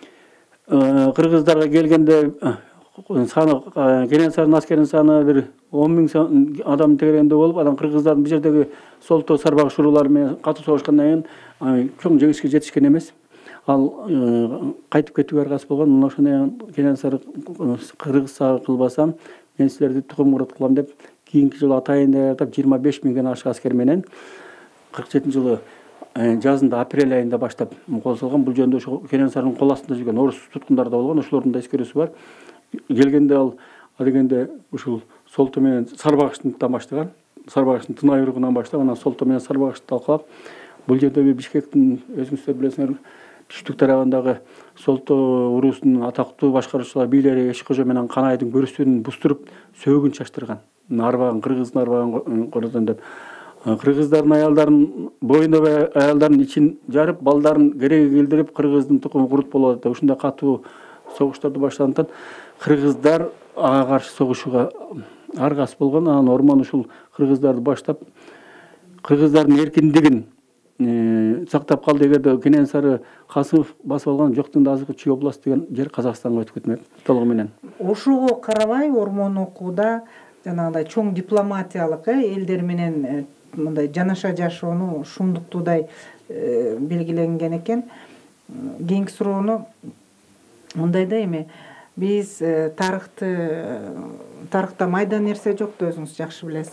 [SPEAKER 3] кыргыздарга келгенде саны Кенесарынын аскеринин саны бир 10.000 адам тегерегинде болуп, анан кыргыздардын бул жердеги Солто Сарбагыш уруулары менен катуу согушкандан кийин чоң жеңишке жетишкен эмес. Ал кайтып кетүүгө аргасыз болгон. Мына ошондон Кенесары кыргызча кылбасам, мен силерди тукум курат кылам деп кийинки жылы атайын даярдап 25.000ден ашык аскер менен 47-жылы жазында апрель айында баштап кол салган. Бул жөнүндө ошо Кенесарынын кол астында жүргөн орус туткундары да болгон. Ошолордун да эскерүүсү бар. Келгенде ал адегенде ушул Солто менен Сарбагыштан баштаган. Сарбагыштын тынай уругунан баштап, анан Солто менен Сарбагышты талкалап, бул жердеги Бишкектин өзүңүздөр билесиңер, түштүк тарабындагы Солто уруусунун атактуу башкаруучулар бийлери Эшиккожо менен Канайдын көрүсүн бустуруп, сөөгүн чачтырган. Арбаган, кыргыздын арбаган коротон деп. Кыргыздардын аялдарын, боюндагы аялдарын ичин жарып, балдарын кереге келдирип, кыргыздын тукуму курут болот деп ушундай катуу согуштарды баштагандыктан кыргыздар ага каршы согушууга аргасыз болгон. Анан Ормон ушул кыргыздарды баштап, кыргыздардын эркиндигин сактап калды. Эгерде Кенесары Касымов басып алган жоктун да азыркы Чүй область деген жер Казакстанга өтүп кетмек толугу менен.
[SPEAKER 2] Ошого карабай Ормон окууда жанагындай чоң дипломатиялык элдер менен мындай жанаша жашоону шумдуктуудай белгиленген экен. Кийинки суроону мындай да эми Биз тарыхта майда нерсе жок да өзүңүз жакшы билесиз.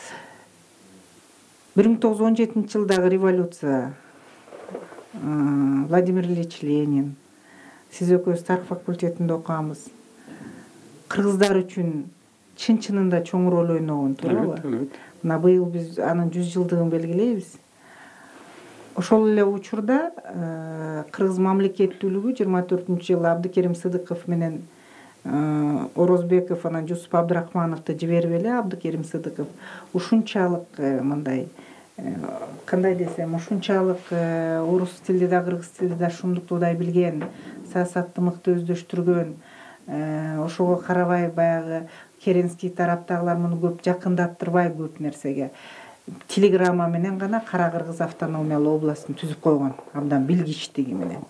[SPEAKER 2] 1917 жылдагы революция, Владимир Ильич Ленин, сиз экөөбүз тарых факультетинде окуганбыз. Кыргыздар үчүн чын-чынында чоң роль ойногон, туурабы? Мына быйыл биз анын 100 жылдыгын белгилейбиз. Ошол эле учурда кыргыз мамлекеттүүлүгү 24-жылы Абдыкерим Сыдыков менен Орозбеков анан Жусуп Абдрахмановду жиберип эле Абдыкерим Сыдыков ушунчалык мындай кандай десем, ушунчалык орус тилди да кыргыз тилди да шумдуктуудай билген, саясатты мыкты өздөштүргөн, ошого карабай баягы Керенский тараптагылар муну көп жакындаттырбай көп нерсеге телеграмма менен гана Кара Кыргыз автономиялуу областын түзүп койгон, абдан билгичтиги менен.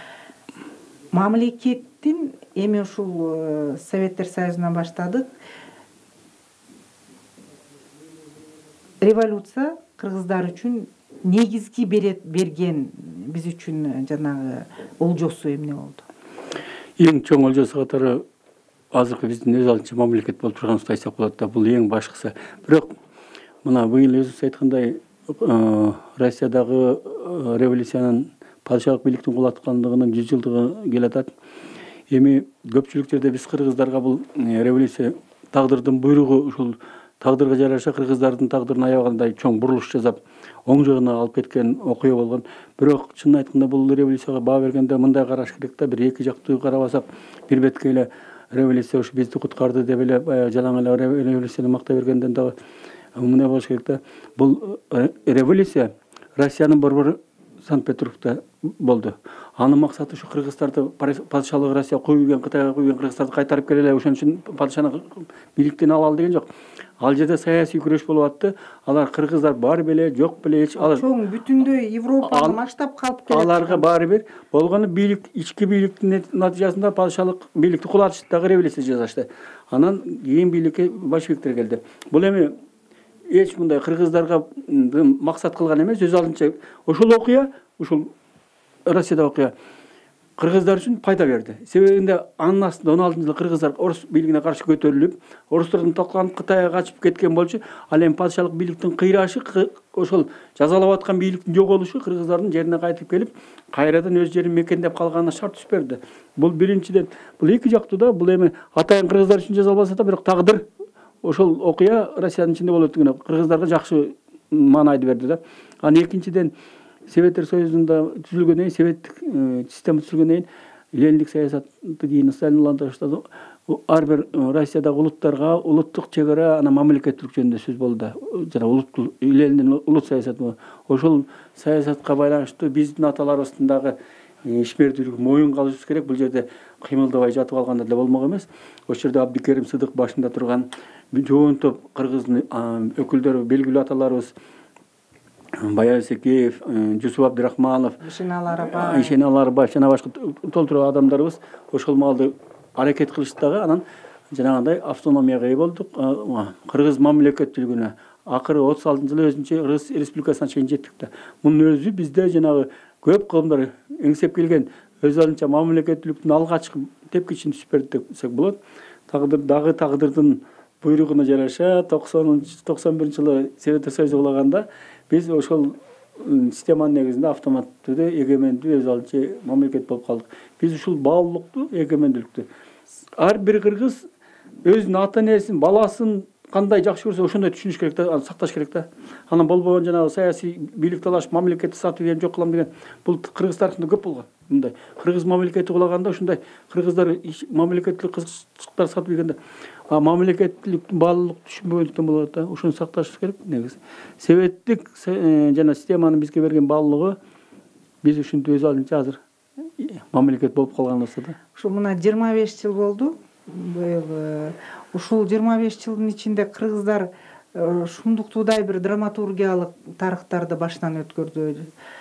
[SPEAKER 2] Мамлекеттин эми ушул Советтер Союзунан баштадык. Революция кыргыздар үчүн негизги берген биз үчүн жанагы олжосу эмне болду?
[SPEAKER 3] Эң чоң олжосу катары азыркы биздин өз алдынча мамлекет болуп турганыбызды айтсак болот да. Бул эң башкысы. Бирок мына быйыл өзүңүз айткандай Россиядагы революциянын падышалык бийликтин кулаткандыгынын 100 жылдыгы келатат. Эми көпчүлүк жерде биз кыргыздарга бул революция тагдырдын буйругу, ушул тагдырга жараша кыргыздардын тагдырын аябагандай чоң бурулуш жасап, оң жагына алып кеткен окуя болгон. Бирок чынын айтканда бул революцияга баа бергенде мындай караш керек да, бир эки жактуу карабасак, бир бетке эле революция ушу бизди куткарды деп эле жалаң эле революцияны мактай бергенден дагы мындай болуш керек да. Бул революция Россиянын борбору Санкт-Петербургда болду. Анын максаты ушу кыргыздарды падышалык Россия коюп ийген, Кытайга коюп ийген кыргыздарды кайтарып келеле, ошон үчүн падышаны бийликтен алалы деген жок. Ал жерде саясий күрөш болуп атты. Алар кыргыздар бар беле, жок беле,
[SPEAKER 2] чоң бүтүндөй Европаны маштап калып келет.
[SPEAKER 3] Аларга баары бир болгону бийлик, ички бийликтин натыйжасында падышалык бийликти кулатышты, дагы революция жасашты. Анан кийин бийликке большевиктер келди. Бул эми эч мындай кыргыздарга максат кылган эмес, өз алдынча ошол окуя, ушул Россияда окуя кыргыздар үчүн пайда берди. Себебинде анын астында 16-жылы кыргыздар орус бийлигине каршы көтөрүлүп, орустардын талканып Кытайга качып кеткен болчу. Ал эми падышалык бийликтин кыйрашы, ошол жазалап аткан бийликтин жоголушу кыргыздардын жерине кайтып келип, кайрадан өз жерин мекендеп калганына шарт түзүп берди. Бул биринчиден, бул эки жактуу да, бул эми атайын кыргыздар үчүн жазалбаса да, бирок тагдыр ошол окуя Россиянын ичинде болот деген кыргыздарга жакшы маанайды берди да. Анан экинчиден Советтер Союзунда түзүлгөндөн кийин, советтик система түзүлгөндөн кийин лениндик саясатты кийин сталинландырыштады. Ар бир Россиядагы улуттарга улуттук чек ара, анан мамлекеттүүлүк жөнүндө сөз болду. Жана Лениндин улут саясаты. Ошол саясатка байланыштуу биздин аталарыбыздын дагы ишмердүүлүгү моюнга алышыбыз керек. Бул жерде кыймылдабай жатып алганда деле болмок эмес. Ошол жерде Абдыкерим Сыдык башында турган жоон топ кыргыздын өкүлдөрү, белгилүү аталарыбыз Баясекеев, Жусуп Абдрахманов, Ишеналарбаев жана башка толтура адамдарыбыз ошол маалда аракет кылышты дагы. Анан жанагындай автономияга ээ болдук. Кыргыз мамлекеттүүлүгүнө акыры 36-жылы өзүнчө Кыргыз Республикасына чейин жеттик да. Мунун өзү бизде жанагы көп коомдор эңсеп келген өз алдынча мамлекеттүүлүктүн алгачкы тепкичин түзүп берди десек болот. Тагдырдын буйругуна жараша 91-жылы Советтер Союзу кулаганда биз ошол системанын негизинде автоматтуу эгемендүү өз алдынча мамлекет болуп калдык. Биз ушул баалуулукту, эгемендүүлүктү ар бир кыргыз өзүнүн ата-энесин, баласын кандай жакшы көрсө ошондой түшүнүш керек да, аны сакташ керек да. Анан болбогон жанагы саясий бийлик талашып, мамлекетти сатып ийген жок кылам деген бул кыргыз тарыхында көп болгон. Мындай кыргыз мамлекети кулаганда ушундай кыргыздар мамлекеттик кызыкчылыктар сатып ийгенде мамлекеттүүлүктүн баалуулук түшүнбөгөндүктөн болот да. Ошону сакташ керек негизи. Советтик жана системанын бизге берген баалуулугу биз ушинтип өз алдынча азыр мамлекет болуп калганыбыз да.
[SPEAKER 2] Ушу мына 25 жыл болду. Ушул 25 жылдын ичинде кыргыздар шумдуктуудай бир драматургиялык тарыхтарды башынан өткөрдү.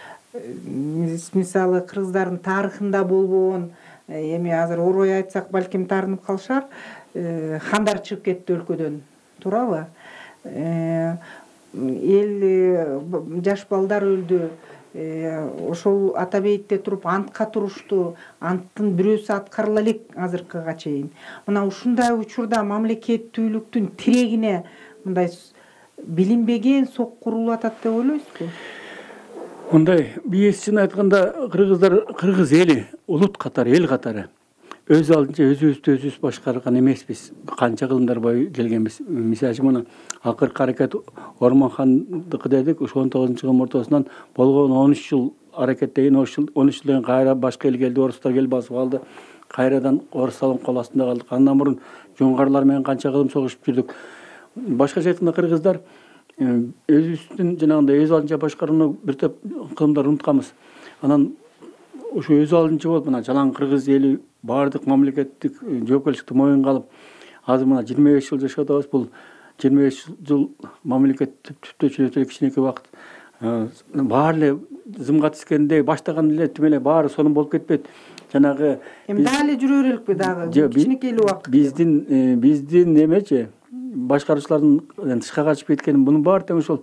[SPEAKER 2] Мисалы кыргыздардын тарыхында болбогон, эми азыр орой айтсак балким таарынып калышар, хандар чыгып кетти өлкөдөн, туурабы? Эл жаш балдар өлдү, ошол Атабейитте туруп антка турушту, анттын бирөөсү аткарыла элек азыркыга чейин. Мына ушундай учурда мамлекеттүүлүктүн тирегине мындай билинбеген сок курулуп атат деп ойлойсузбу?
[SPEAKER 3] Мындай биесин айтканда кыргыз эли улут катары, эл катары өз алдынча өзүбүз башкарган эмеспиз. Канча кылымдар бою келгенбиз. Мисалы үчүн мына акыркы аракет Ормонхандыкы дедик, ушу 19-кылым ортосунан болгон 13 жыл аракеттеген 13 жылдан кайра башка эл келди, орустар келип басып алды. Кайрадан орустардын кол астында калдык. Андан мурун жоңгарлар менен канча кылым согушуп жүрдүк. Башкача айтканда кыргыздар өзүбүздүн жанагындай өз алдынча башкарууну бир топ кылымдар унутканбыз. Анан ушу өз алдынча болуп мына жалаң кыргыз эли баардык мамлекеттик жоопкерчиликти моюнга алып, азыр мына 25 жыл жашап атабыз. Бул 25 жыл мамлекет түптөчү кичинекей убакыт. Баары эле зымга тискендей баштаган эле тим эле баары сонун болуп кетпейт. Жанагы
[SPEAKER 2] эми дагы эле жүрө береликпи дагы кичинекей эле убакыт.
[SPEAKER 3] Биздин эмечи башкаруучулардын тышка качып кеткени бунун баары тең ошол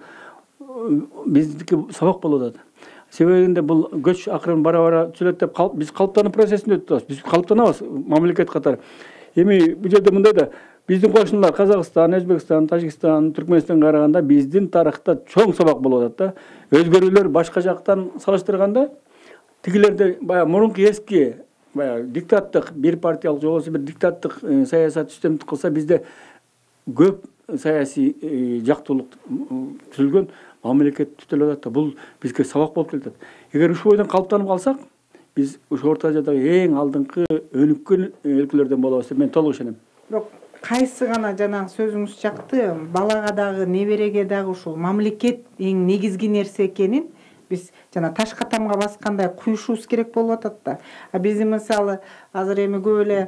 [SPEAKER 3] биздики сабак болуп атат. Себебинде бул көч акырын бара түзөлөт деп биз калыптануу процессинде өтүп Биз калыптанабыз мамлекет катары. Эми бул жерде мындай да биздин кошуналар Казакстан, Өзбекстан, Тажикстан, Түркменистанга караганда биздин тарыхта чоң сабак болуп атат да. Өзгөрүүлөр башка жактан салыштырганда тигилерде баягы мурунку эски баягы диктаттык бир партиялык же болбосо бир диктаттык саясат үстөмдүк кылса, бизде көп саясий жактуулук түзүлгөн мамлекет түтүлүп атат да. Бул бизге сабак болуп келатат. Эгер ушул бойдон калыптанып калсак, биз ушу Орто Азиядагы эң алдыңкы өнүккөн өлкөлөрдөн болобуз деп мен толук ишенем.
[SPEAKER 2] Бирок кайсы гана жанагы сөзүңүз чакты, балага дагы, небереге дагы ушул мамлекет эң негизги нерсе экенин биз жана таш катамга баскандай куюшубуз керек болуп атат да. Биздин мисалы азыр эми көп эле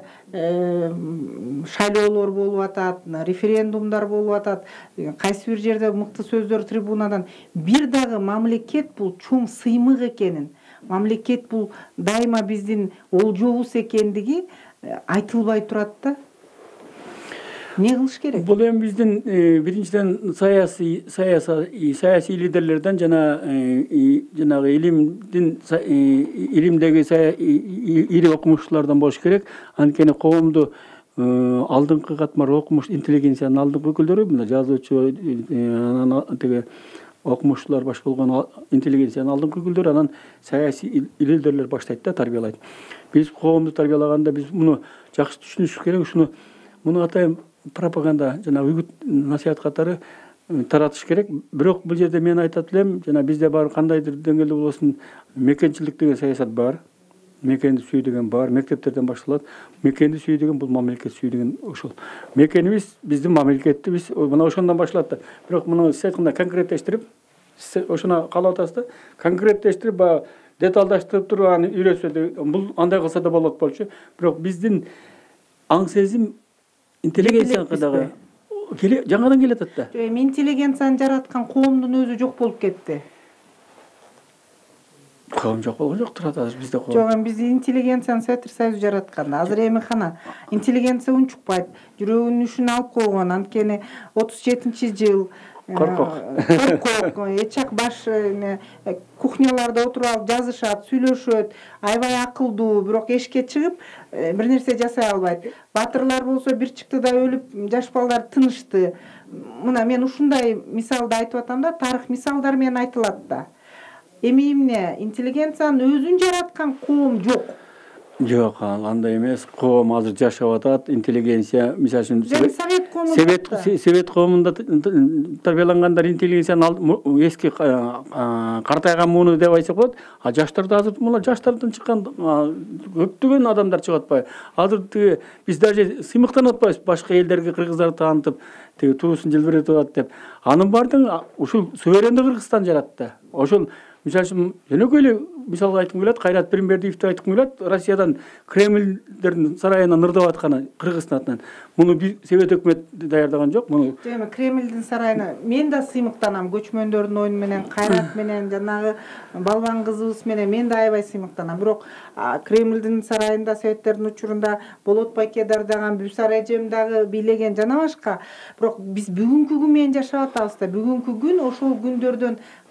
[SPEAKER 2] шайлоолор болуп атат, референдумдар болуп атат. Кайсы бир жерде мыкты сөздөр трибунадан бир дагы мамлекет бул чоң сыймык экенин, мамлекет бул дайыма биздин олжобуз экендиги айтылбай турат да. Не кылыш керек?
[SPEAKER 3] Бул эми биздин биринчиден саясий лидерлерден жанагы илимдеги ири окумуштуулардан болуш керек. Анткени коомду алдыңкы катмар окумуш интеллигенциянын алдыңкы өкүлдөрү, мына жазуучу, теге окумуштуулар баш болгон интеллигенциянын алдыңкы өкүлдөрү, анан саясий лидерлер баштайт да, тарбиялайт. Биз коомду тарбиялаганда биз муну жакшы түшүнүш керек. Муну атайын пропаганда жана үгүт насаят катары таратыш керек. Бирок бул жерде мен айтат элем, жана бизде бар кандайдыр деңгээлде болбосун мекенчилик деген саясат бар. Мекенди сүй деген бар, мектептерден башталат. Мекенди сүй деген бул мамлекет сүй деген ошол. Мекенибиз биздин мамлекетибиз мына ошондон башталат да. Бирок муну сиз айткандай конкреттештирип, ошону каалап атасыз да. Конкреттештирип, баягы деталдаштырып туруп аны үйрөтсө, бул андай кылса да болот болчу. Бирок биздин аң сезим интеллигенцияга дагы жаңадан келе атат да.
[SPEAKER 2] Эми интеллигенцияны жараткан коомдун өзү жок болуп кетти.
[SPEAKER 3] Коом жок болгон жок, турат азыр бизде коом.
[SPEAKER 2] Жок, биз интеллигенцияны Советтер Союзу жараткан. Азыр эми кана интеллигенция унчукпайт, жүрөгүнүн ишин алып койгон. Анткени 37-жыл коркок, эчак баш кухняларда отуруп алып жазышат, сүйлөшөт, аябай акылдуу, бирок эшикке чыгып бир нерсе жасай албайт. Батырлар болсо бир чыкты да өлүп, жаш балдар тынышты. Мына мен ушундай мисалды айтып атам да, тарых мисалдар менен айтылат да. Эми эмне интеллигенциянын өзүн жараткан коом жок.
[SPEAKER 3] Жок, андай эмес. Коом азыр жашап атат. Интеллигенция, мисалы үчүн Совет коомунда тарбиялангандар интеллигенциянын эски картайган мууну деп айтсак болот. А жаштарды азыр мына жаштардан чыккан көптөгөн адамдар чыгып атпайбы? Азыр тиги биз даже сыймыктанып атпайбыз башка элдерге кыргыздарды таанытып, тиги туусун жылбыретип атат деп. Анын баардыгын ушул суверендүү Кыргызстан жаратты. Ошол мисалы үчүн жөнөкөй эле мисалга айткым келет, Кайрат Пирмбердиевди айткым келет. Россиядан Кремльдердин сарайынан ырдап атканы Кыргыздын атынан. Муну Совет өкмөт даярдаган жок. Муну
[SPEAKER 2] эми Кремльдин сарайына мен да сыймыктанам. Көчмөндөрдүн оюну менен, Кайрат менен, жанагы Балбан кызыбыз менен мен да аябай сыймыктанам. Бирок Кремльдин сарайында Советтердин учурунда Болот Байкедар дагы, Бүсар эжем дагы бийлеген жана башка. Бирок биз бүгүнкү күн менен жашап атабыз да. Бүгүнкү күн ошол күндөрдөн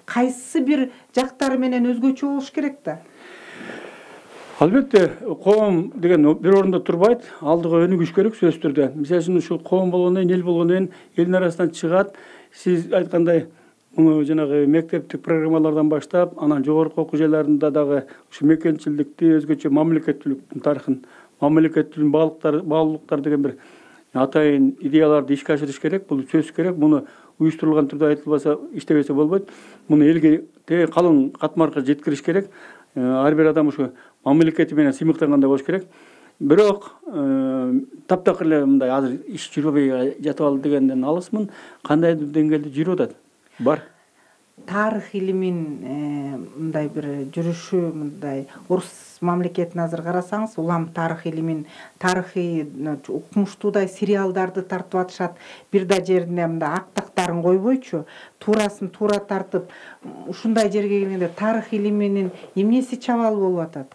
[SPEAKER 2] кайсы бир жактары менен өзгөчө болуш керек да.
[SPEAKER 3] Албетте, коом деген бир орунда турбайт, алдыга өнүгүш керек сөзсүз түрдө. Мисалы үчүн ушул коом болгондон кийин, эл болгондон кийин элдин арасынан чыгат. Сиз айткандай, муну жанагы мектептик программалардан баштап, анан жогорку окуу жайларында дагы ушу мекенчилдикти, өзгөчө мамлекеттүүлүктүн тарыхын, мамлекеттүүлүктүн баалуулуктар деген бир атайын идеяларды ишке ашырыш керек. Бул сөзсүз керек. Муну уюштурулган түрдө айтылбаса, иштебесе болбойт. Муну элге калың катмарга жеткириш керек. Ар бир адам ушу мамлекети менен сыймыктангандай болуш керек. Бирок таптакыр эле мындай азыр иш жүрбөй жатып алды дегенден алысмын. Кандайдыр деңгээлде жүрүп атат. Бар.
[SPEAKER 2] Тарых илимин мындай бир жүрүшү, мындай орус мамлекетин азыр карасаңыз, улам тарых илимин, тарыхый укмуштуудай сериалдарды тартып атышат. Бир да жерине мындай актактарын койбойчу, туурасын туура тартып, ушундай жерге келгенде тарых илиминин эмнеси чабал болуп атат?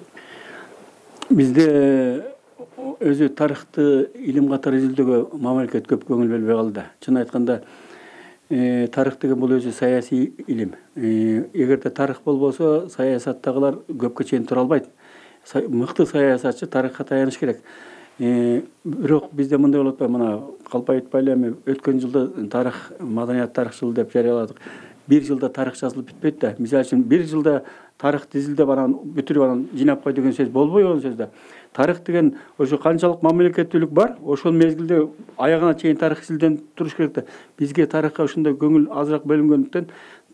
[SPEAKER 3] Бизде өзү тарыхты илим катары изилдөөгө мамлекет көп көңүл бөлбөй калды. Чын айтканда, тарых деген бул өзү саясий илим. Эгерде тарых болбосо, саясаттагылар көпкө чейин тура албайт. Мыкты саясатчы тарыхка таяныш керек. Бирок бизде мындай болуп атпайбы? Мына калп айтпай эле, эми өткөн жылда тарых, маданият тарых жылы деп жарыяладык. Бир жылда тарых жазылып бүтпөйт да. Мисалы үчүн бир жылда тарыхты изилдеп анан бүтүрүп анан жыйнап кой деген сөз болбой ал сөз да. Тарых деген ошо канчалык мамлекеттүүлүк бар, ошол мезгилде аягына чейин тарых изилденип туруш керек да. Бизге тарыхка ушундай көңүл азыраак бөлүнгөндүктөн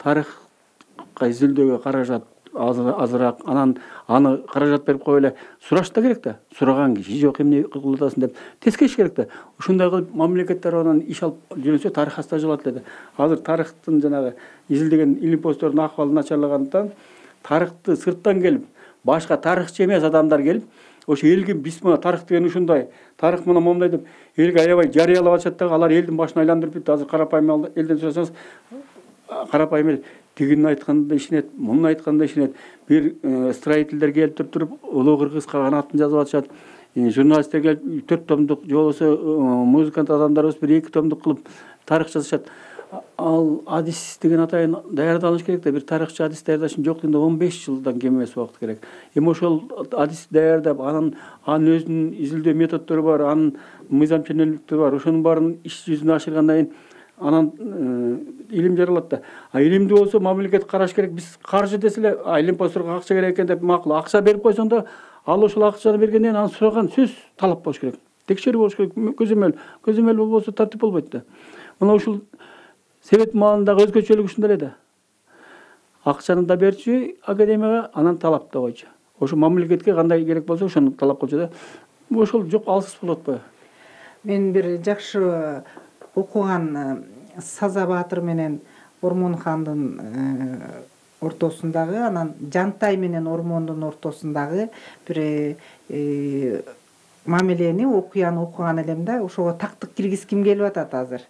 [SPEAKER 3] тарыхка изилдөөгө каражат азыраак, анан аны каражат берип коюп эле сураш да керек да. Сураган киши жок, эмне кылып атасың деп тескериш керек да. Ушундай кылып мамлекеттер анан иш алып жүрүнсө тарых астажылат эле да. Азыр тарыхтын жанагы изилдеген илимпоздордун акыбалы начарлагандыктан тарыхты сырттан келип, башка тарыхчы эмес адамдар келип, ошо элге биз мына тарых деген ушундай, тарых мына момундай деп элге аябай жарыялап атышат дагы, алар элдин башын айландырып бүттү. Азыр карапайым элден сурасаңыз, карапайым эл тигин айтканда ишенет, мунун айтканда ишенет. Бир строительдер келип туруп, улуу кыргызга канатын жазып атышат. Журналисттер келип 4 томдук, же болбосо музыкант адамдарыбыз бир 2 томдук кылып тарых жазышат. Ал адис деген атайын даярдалыш керек да. Бир тарыхчы адис даярдаш үчүн жок дегенде 15 жылдан кем эмес убакыт керек. Эми ошол адис даярдап, анын өзүнүн изилдөө методдору бар, анын мыйзам ченемдүүлүктөрү бар. Ошонун баарын иш жүзүнө ашыргандан кийин анан илим жаралат да. Илимди болсо мамлекет караш керек. Биз каржы десе эле, илимпоздорго акча керек экен деп макул акча берип койсоң да, ал ошол акчаны бергенден кийин анан сураган сөз талап болуш керек. Текшерүү болуш керек. Көзөмөл болбосо тартип болбойт да. Мына ушул Совет маалындагы өзгөчөлүк ушундай эле да. Акчаны да берчү академияга, анан талап да койчу. Ошо мамлекетке кандай керек болсо ошону талап кылчу да. Ошол жок алсыз болуп атпайбы?
[SPEAKER 2] Мен бир жакшы окуган Саза Баатыр менен Ормонхандын ортосундагы, анан Жантай менен Ормондун ортосундагы бир мамилени, окуяны окуган элем да. Ошого тактык киргизгим келип атат азыр.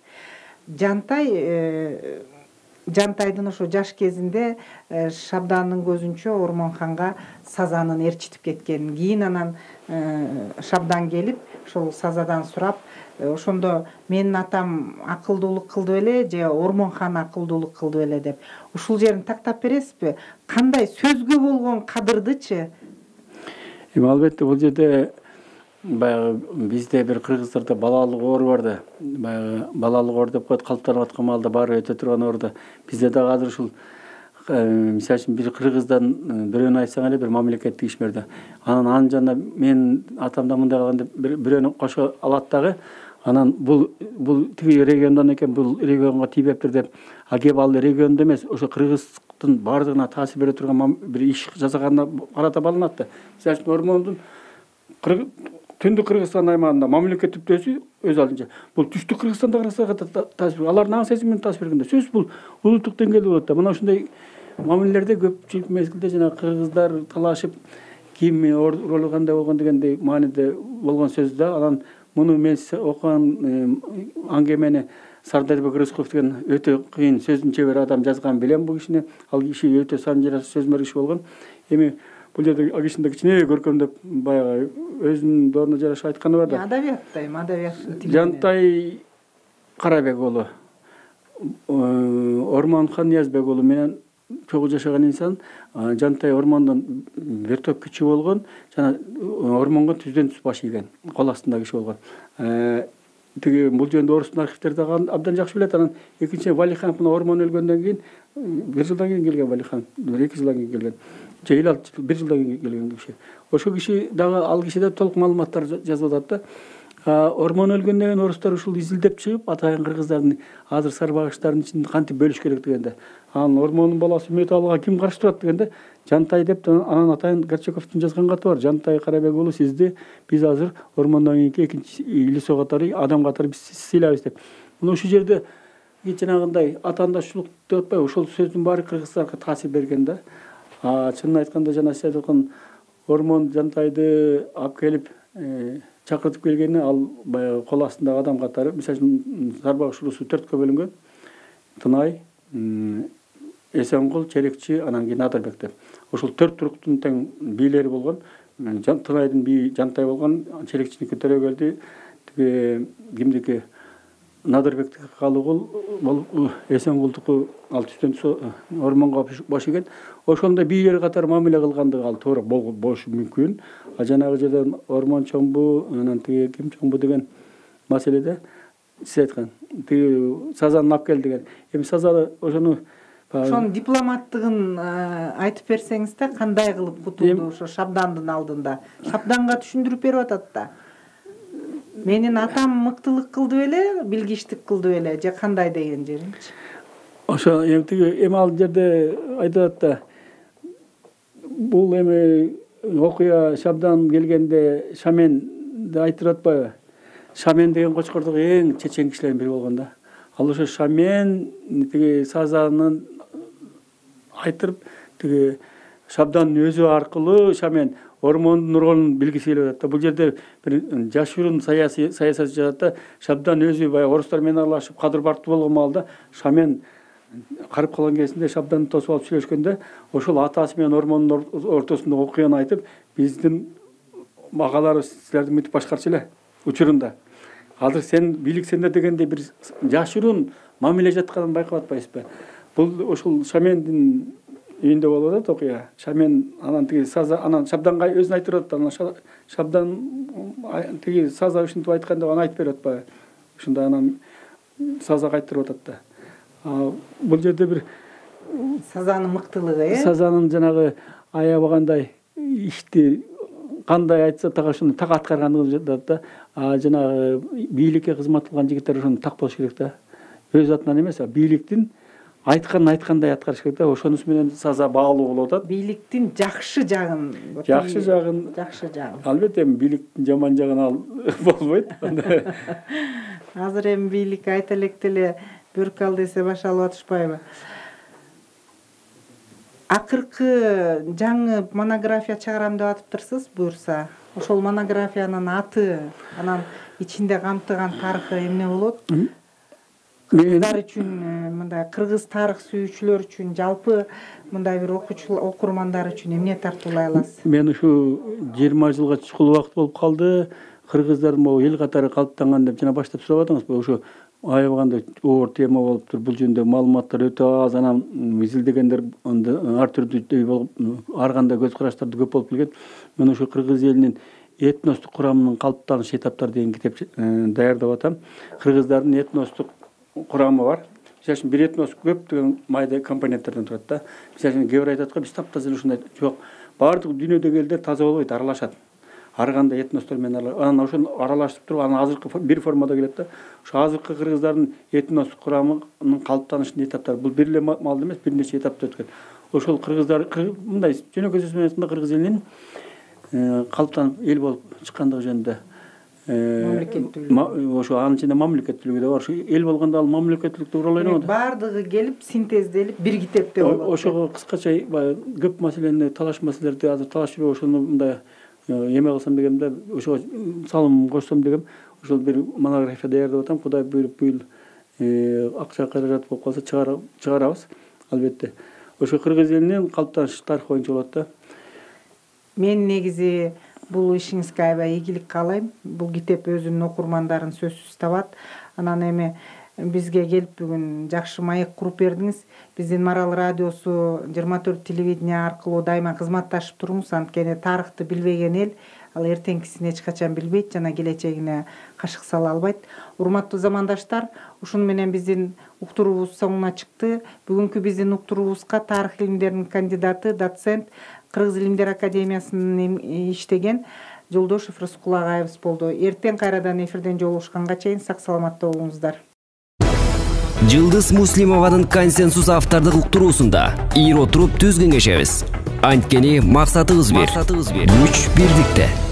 [SPEAKER 2] Жантайдын ошо жаш кезинде Шабдандын көзүнчө Ормонханга Сазанын ээрчитип кеткен. Кийин анан Шабдан келип, ошол Сазадан сурап, ошондо менин атам акылдуулук кылды беле, же Ормонхан акылдуулук кылды беле деп. Ушул жерин тактап бересизби? Кандай сөзгө болгон кадырдычы?
[SPEAKER 3] Эми албетте бул жерде баягы бизде бир кыргыздарда балалык оору бар да. Баягы балалык оору деп коет, калыптанып аткан маалда баары өтө турган оору да. Бизде дагы азыр ушул мисалы үчүн бир кыргыздан бирөөнү айтсаң эле бир мамлекеттик ишмер да. Анын жанында мен атамдан мындай калган деп бирөөнү кошо алат дагы. Анан бул тиги региондон экен, бул регионго тийбептир деп. Кеп ал региондо эмес, ошо кыргыздын баардыгына таасир бере турган бир иш жасаганына карата баланат да. Мисалы үчүн Ормондун Түндүк Кыргызстан аймагында мамлекет түптөсү өз алдынча. Бул түштүк Кыргызстанда караса таасир, алардын аң сезимине таасир бергенде сөз бул улуттук деңгээлде болот да. Мына ушундай мамилелерде көпчүлүк мезгилде жана кыргыздар талашып, ким ролу кандай болгон дегендей мааниде болгон сөз да. Анан муну мен окуган аңгемени Сардарбек Рыскулов деген өтө кыйын сөздүн чебер адам жазган билем бул кишини. Ал киши өтө санжара сөзмөр киши болгон. Эми бул жерде ал кишинин кичине көркөмдөп баягы өзүнүн дооруна жараша айтканы бар да. Адабияттын тилинде. Жантай Карабек уулу Орман Ниязбек уулу менен чогуу жашаган инсан. Жантай ормондон бир топ кичи болгон, жана ормонго түздөн түз баш ийген, кол астында киши болгон. Тиги бул жөнүндө орустун архивдери дагы абдан жакшы билет. Анан экинчи Валиханов мына ормон өлгөндөн кийин, бир жылдан кийин келген Валиханов, 2 жылдан кийин келген. Же 6 жыл, 1 жылдан кийин келген киши. Ошол киши дагы ал кишиде толук маалыматтар жазып атат да. Ормон өлгөндөн кийин орустар ушул изилдеп чыгып, атайын кыргыздардын азыр сарбагычтардын ичинде кантип бөлүш керек дегенде, анан ормондун баласы үмөт алууга ким каршы турат дегенде, Жантай деп, анан атайын Горчаковдун жазган каты бар. Жантай Карабек уулу, сизди биз азыр ормондон кийинки экинчи лицо катары, адам катары биз сыйлайбыз деп. Мына ушул жерде жанагындай атаандаштуулук деп атпайбы, ошол сөздүн баары кыргыздарга таасир берген да. Чынын айтканда жана сиз айткан ормон Жантайды алып келип чакыртып келгени, ал баягы кол астындагы адам катары, мисалы үчүн Сарбагыч урусу 4кө бөлүнгөн. Тынай, Эсенгул, Черекчи, анан кийин Надырбек деп. Ошол 4 туруктун тең бийлери болгон. Тынайдын бийи Жантай болгон, Черекчиники Төрөгелди, тиги кимдики Надырбектики Калыгул, Эсенгулдуку ал түздөн ормонго баш ийген. Ошондой бийлер катары мамиле кылгандыгы ал туура болушу мүмкүн. Жанагы жерден ормон чомбу, анан тиги ким чомбу деген маселеде сиз айткан, тиги сазаны алып кел деген. Эми сазаны ошону
[SPEAKER 2] дипломаттыгын айтып берсеңиз да, кандай кылып кутулду ошо Шабдандын алдында? Шабданга түшүндүрүп берип атат да. Менин атам мыктылык кылды беле, билгичтик кылды беле, же кандай деген жеринчи.
[SPEAKER 3] Ошо эми ал жерде айтат да, бул эми окуя Шабдан келгенде Шаменди айтып атпайбы? Шамен деген Кочкордогу эң чечен кишилердин бири болгон да. Ал ошо Шамен тиги сазанын айтырып, тиги Шабдандын өзү аркылуу Шамен ормондун ролун билгиси келип атат да. Бул жерде бир жашыруун саясатчы жатат да. Шабдан өзү баягы орустар менен аралашып, кадыр бартуу болгон маалда Шамен карып калган кезинде Шабданды тосуп алып сүйлөшкөндө, ошол атасы менен ормондун ортосундагы окуяны айтып, биздин агаларыбыз силерди мынтип башкарчу эле учурунда. Азыр сен бийлик сенде дегенде бир жашыруун мамиле жатканын байкап атпайсызбы? Бул ошол Шамендин үйүндө болуп атат окуя. Шамен анан тиги саза, анан Шабданга өзүн айтып атат. Анан Шабдан тиги саза ушинтип айткан деп аны айтып берип атпайбы? Ушунда анан сазага айтырып атат да. Бул жерде бир
[SPEAKER 2] сазанын мыктылыгы,
[SPEAKER 3] сазанын жанагы аябагандай ишти кандай айтса так ошону так аткаргандыгын жатат да. Жанагы бийликке кызмат кылган жигиттер ошону так болуш керек да. Өз атынан эмес, бийликтин айтканын айткандай аткарыш керек да. Ошонусу менен саза баалуу болуп атат.
[SPEAKER 2] Бийликтин жакшы жагын.
[SPEAKER 3] Албетте эми бийликтин жаман жагын ал болбойт.
[SPEAKER 2] Азыр эми бийлик айта электе эле бөркал десе баш алып атышпайбы? Акыркы жаңы монография чыгарам деп атыптырсыз, буюрса. Ошол монографиянын аты, анан ичинде камтыган тарыхы эмне болот? Кыргыздар үчүн, мындай кыргыз тарых сүйүүчүлөр үчүн, жалпы мындай бир окурмандар үчүн эмне тартуулай аласыз?
[SPEAKER 3] Мен ушу 20 жылга чукул убакыт болуп калды. Кыргыздар могу эл катары калыптанган деп жана баштап сурап атыңызбы? Ошо аябагандай оор тема болуптур. Бул жөнүндө маалыматтар өтө аз, анан изилдегендер ар түрдүү болуп, ар кандай көз караштарды көп болуп келген. Мен ошо кыргыз элинин этностук курамынын калыптаныш этаптары деген китеп даярдап атам. Кыргыздардын этностук курамы бар. Мисалы үчүн бир этнос көптөгөн майда компоненттерден турат да. Мисалы үчүн кээ бир айтат го, биз таптаза эле ушундай. Жок, баардык дүйнөдөгү элдер таза болбойт, аралашат. Ар кандай этностор менен анан ошону аралашып туруп, анан азыркы бир формада келет да. Ошо азыркы кыргыздардын этностук курамынын калыптанышынын этаптары бул бир эле маалда эмес, бир нече этапта өткөн. Ошол кыргыздар мындай жөнөкөй сөз менен айтканда кыргыз элинин калыптанып эл болуп чыккандыгы жөнүндө ошо анын ичинде мамлекеттүүлүгү да бар. Ошо эл болгондо ал мамлекеттүүлүктү уралай алат.
[SPEAKER 2] Баардыгы келип синтезделип бир китепте болот.
[SPEAKER 3] Ошого кыскача көп маселени, талаш маселелерди азыр талаш жүрүп, ошону мындай эме кылсам дегенде, ошого салым кошсом дегем, ошол бир монография даярдап атам. Кудай буйруп быйыл акча каражат болуп калса чыгарабыз, албетте. Ошо кыргыз элинин калыптаныш тарыхы боюнча болот да.
[SPEAKER 2] Мен негизи бул ишиңизге аябай ийгилик каалайм. Бул китеп өзүнүн окурмандарын сөзсүз табат. Анан эми бизге келип бүгүн жакшы маек куруп бердиңиз. Биздин Марал радиосу 24 телевидение аркылуу дайыма кызматташып туруңуз. Анткени тарыхты билбеген эл ал эртеңкисин эч качан билбейт жана келечегине кашык сала албайт. Урматтуу замандаштар, ушуну менен биздин уктуруубуз соңуна чыкты. Бүгүнкү биздин уктуруубузга тарых илимдеринин кандидаты, доцент, Кыргыз илимдер академиясынын иштеген Жолдошев Рыскул агайыбыз болду. Эртең кайрадан эфирден жолугушканга чейин сак саламатта болуңуздар.
[SPEAKER 1] Жылдыз Муслимованын консенсус автордук уктуруусунда ийип отуруп түз кеңешебиз. Анткени максатыбыз бир. Күч бирдикте.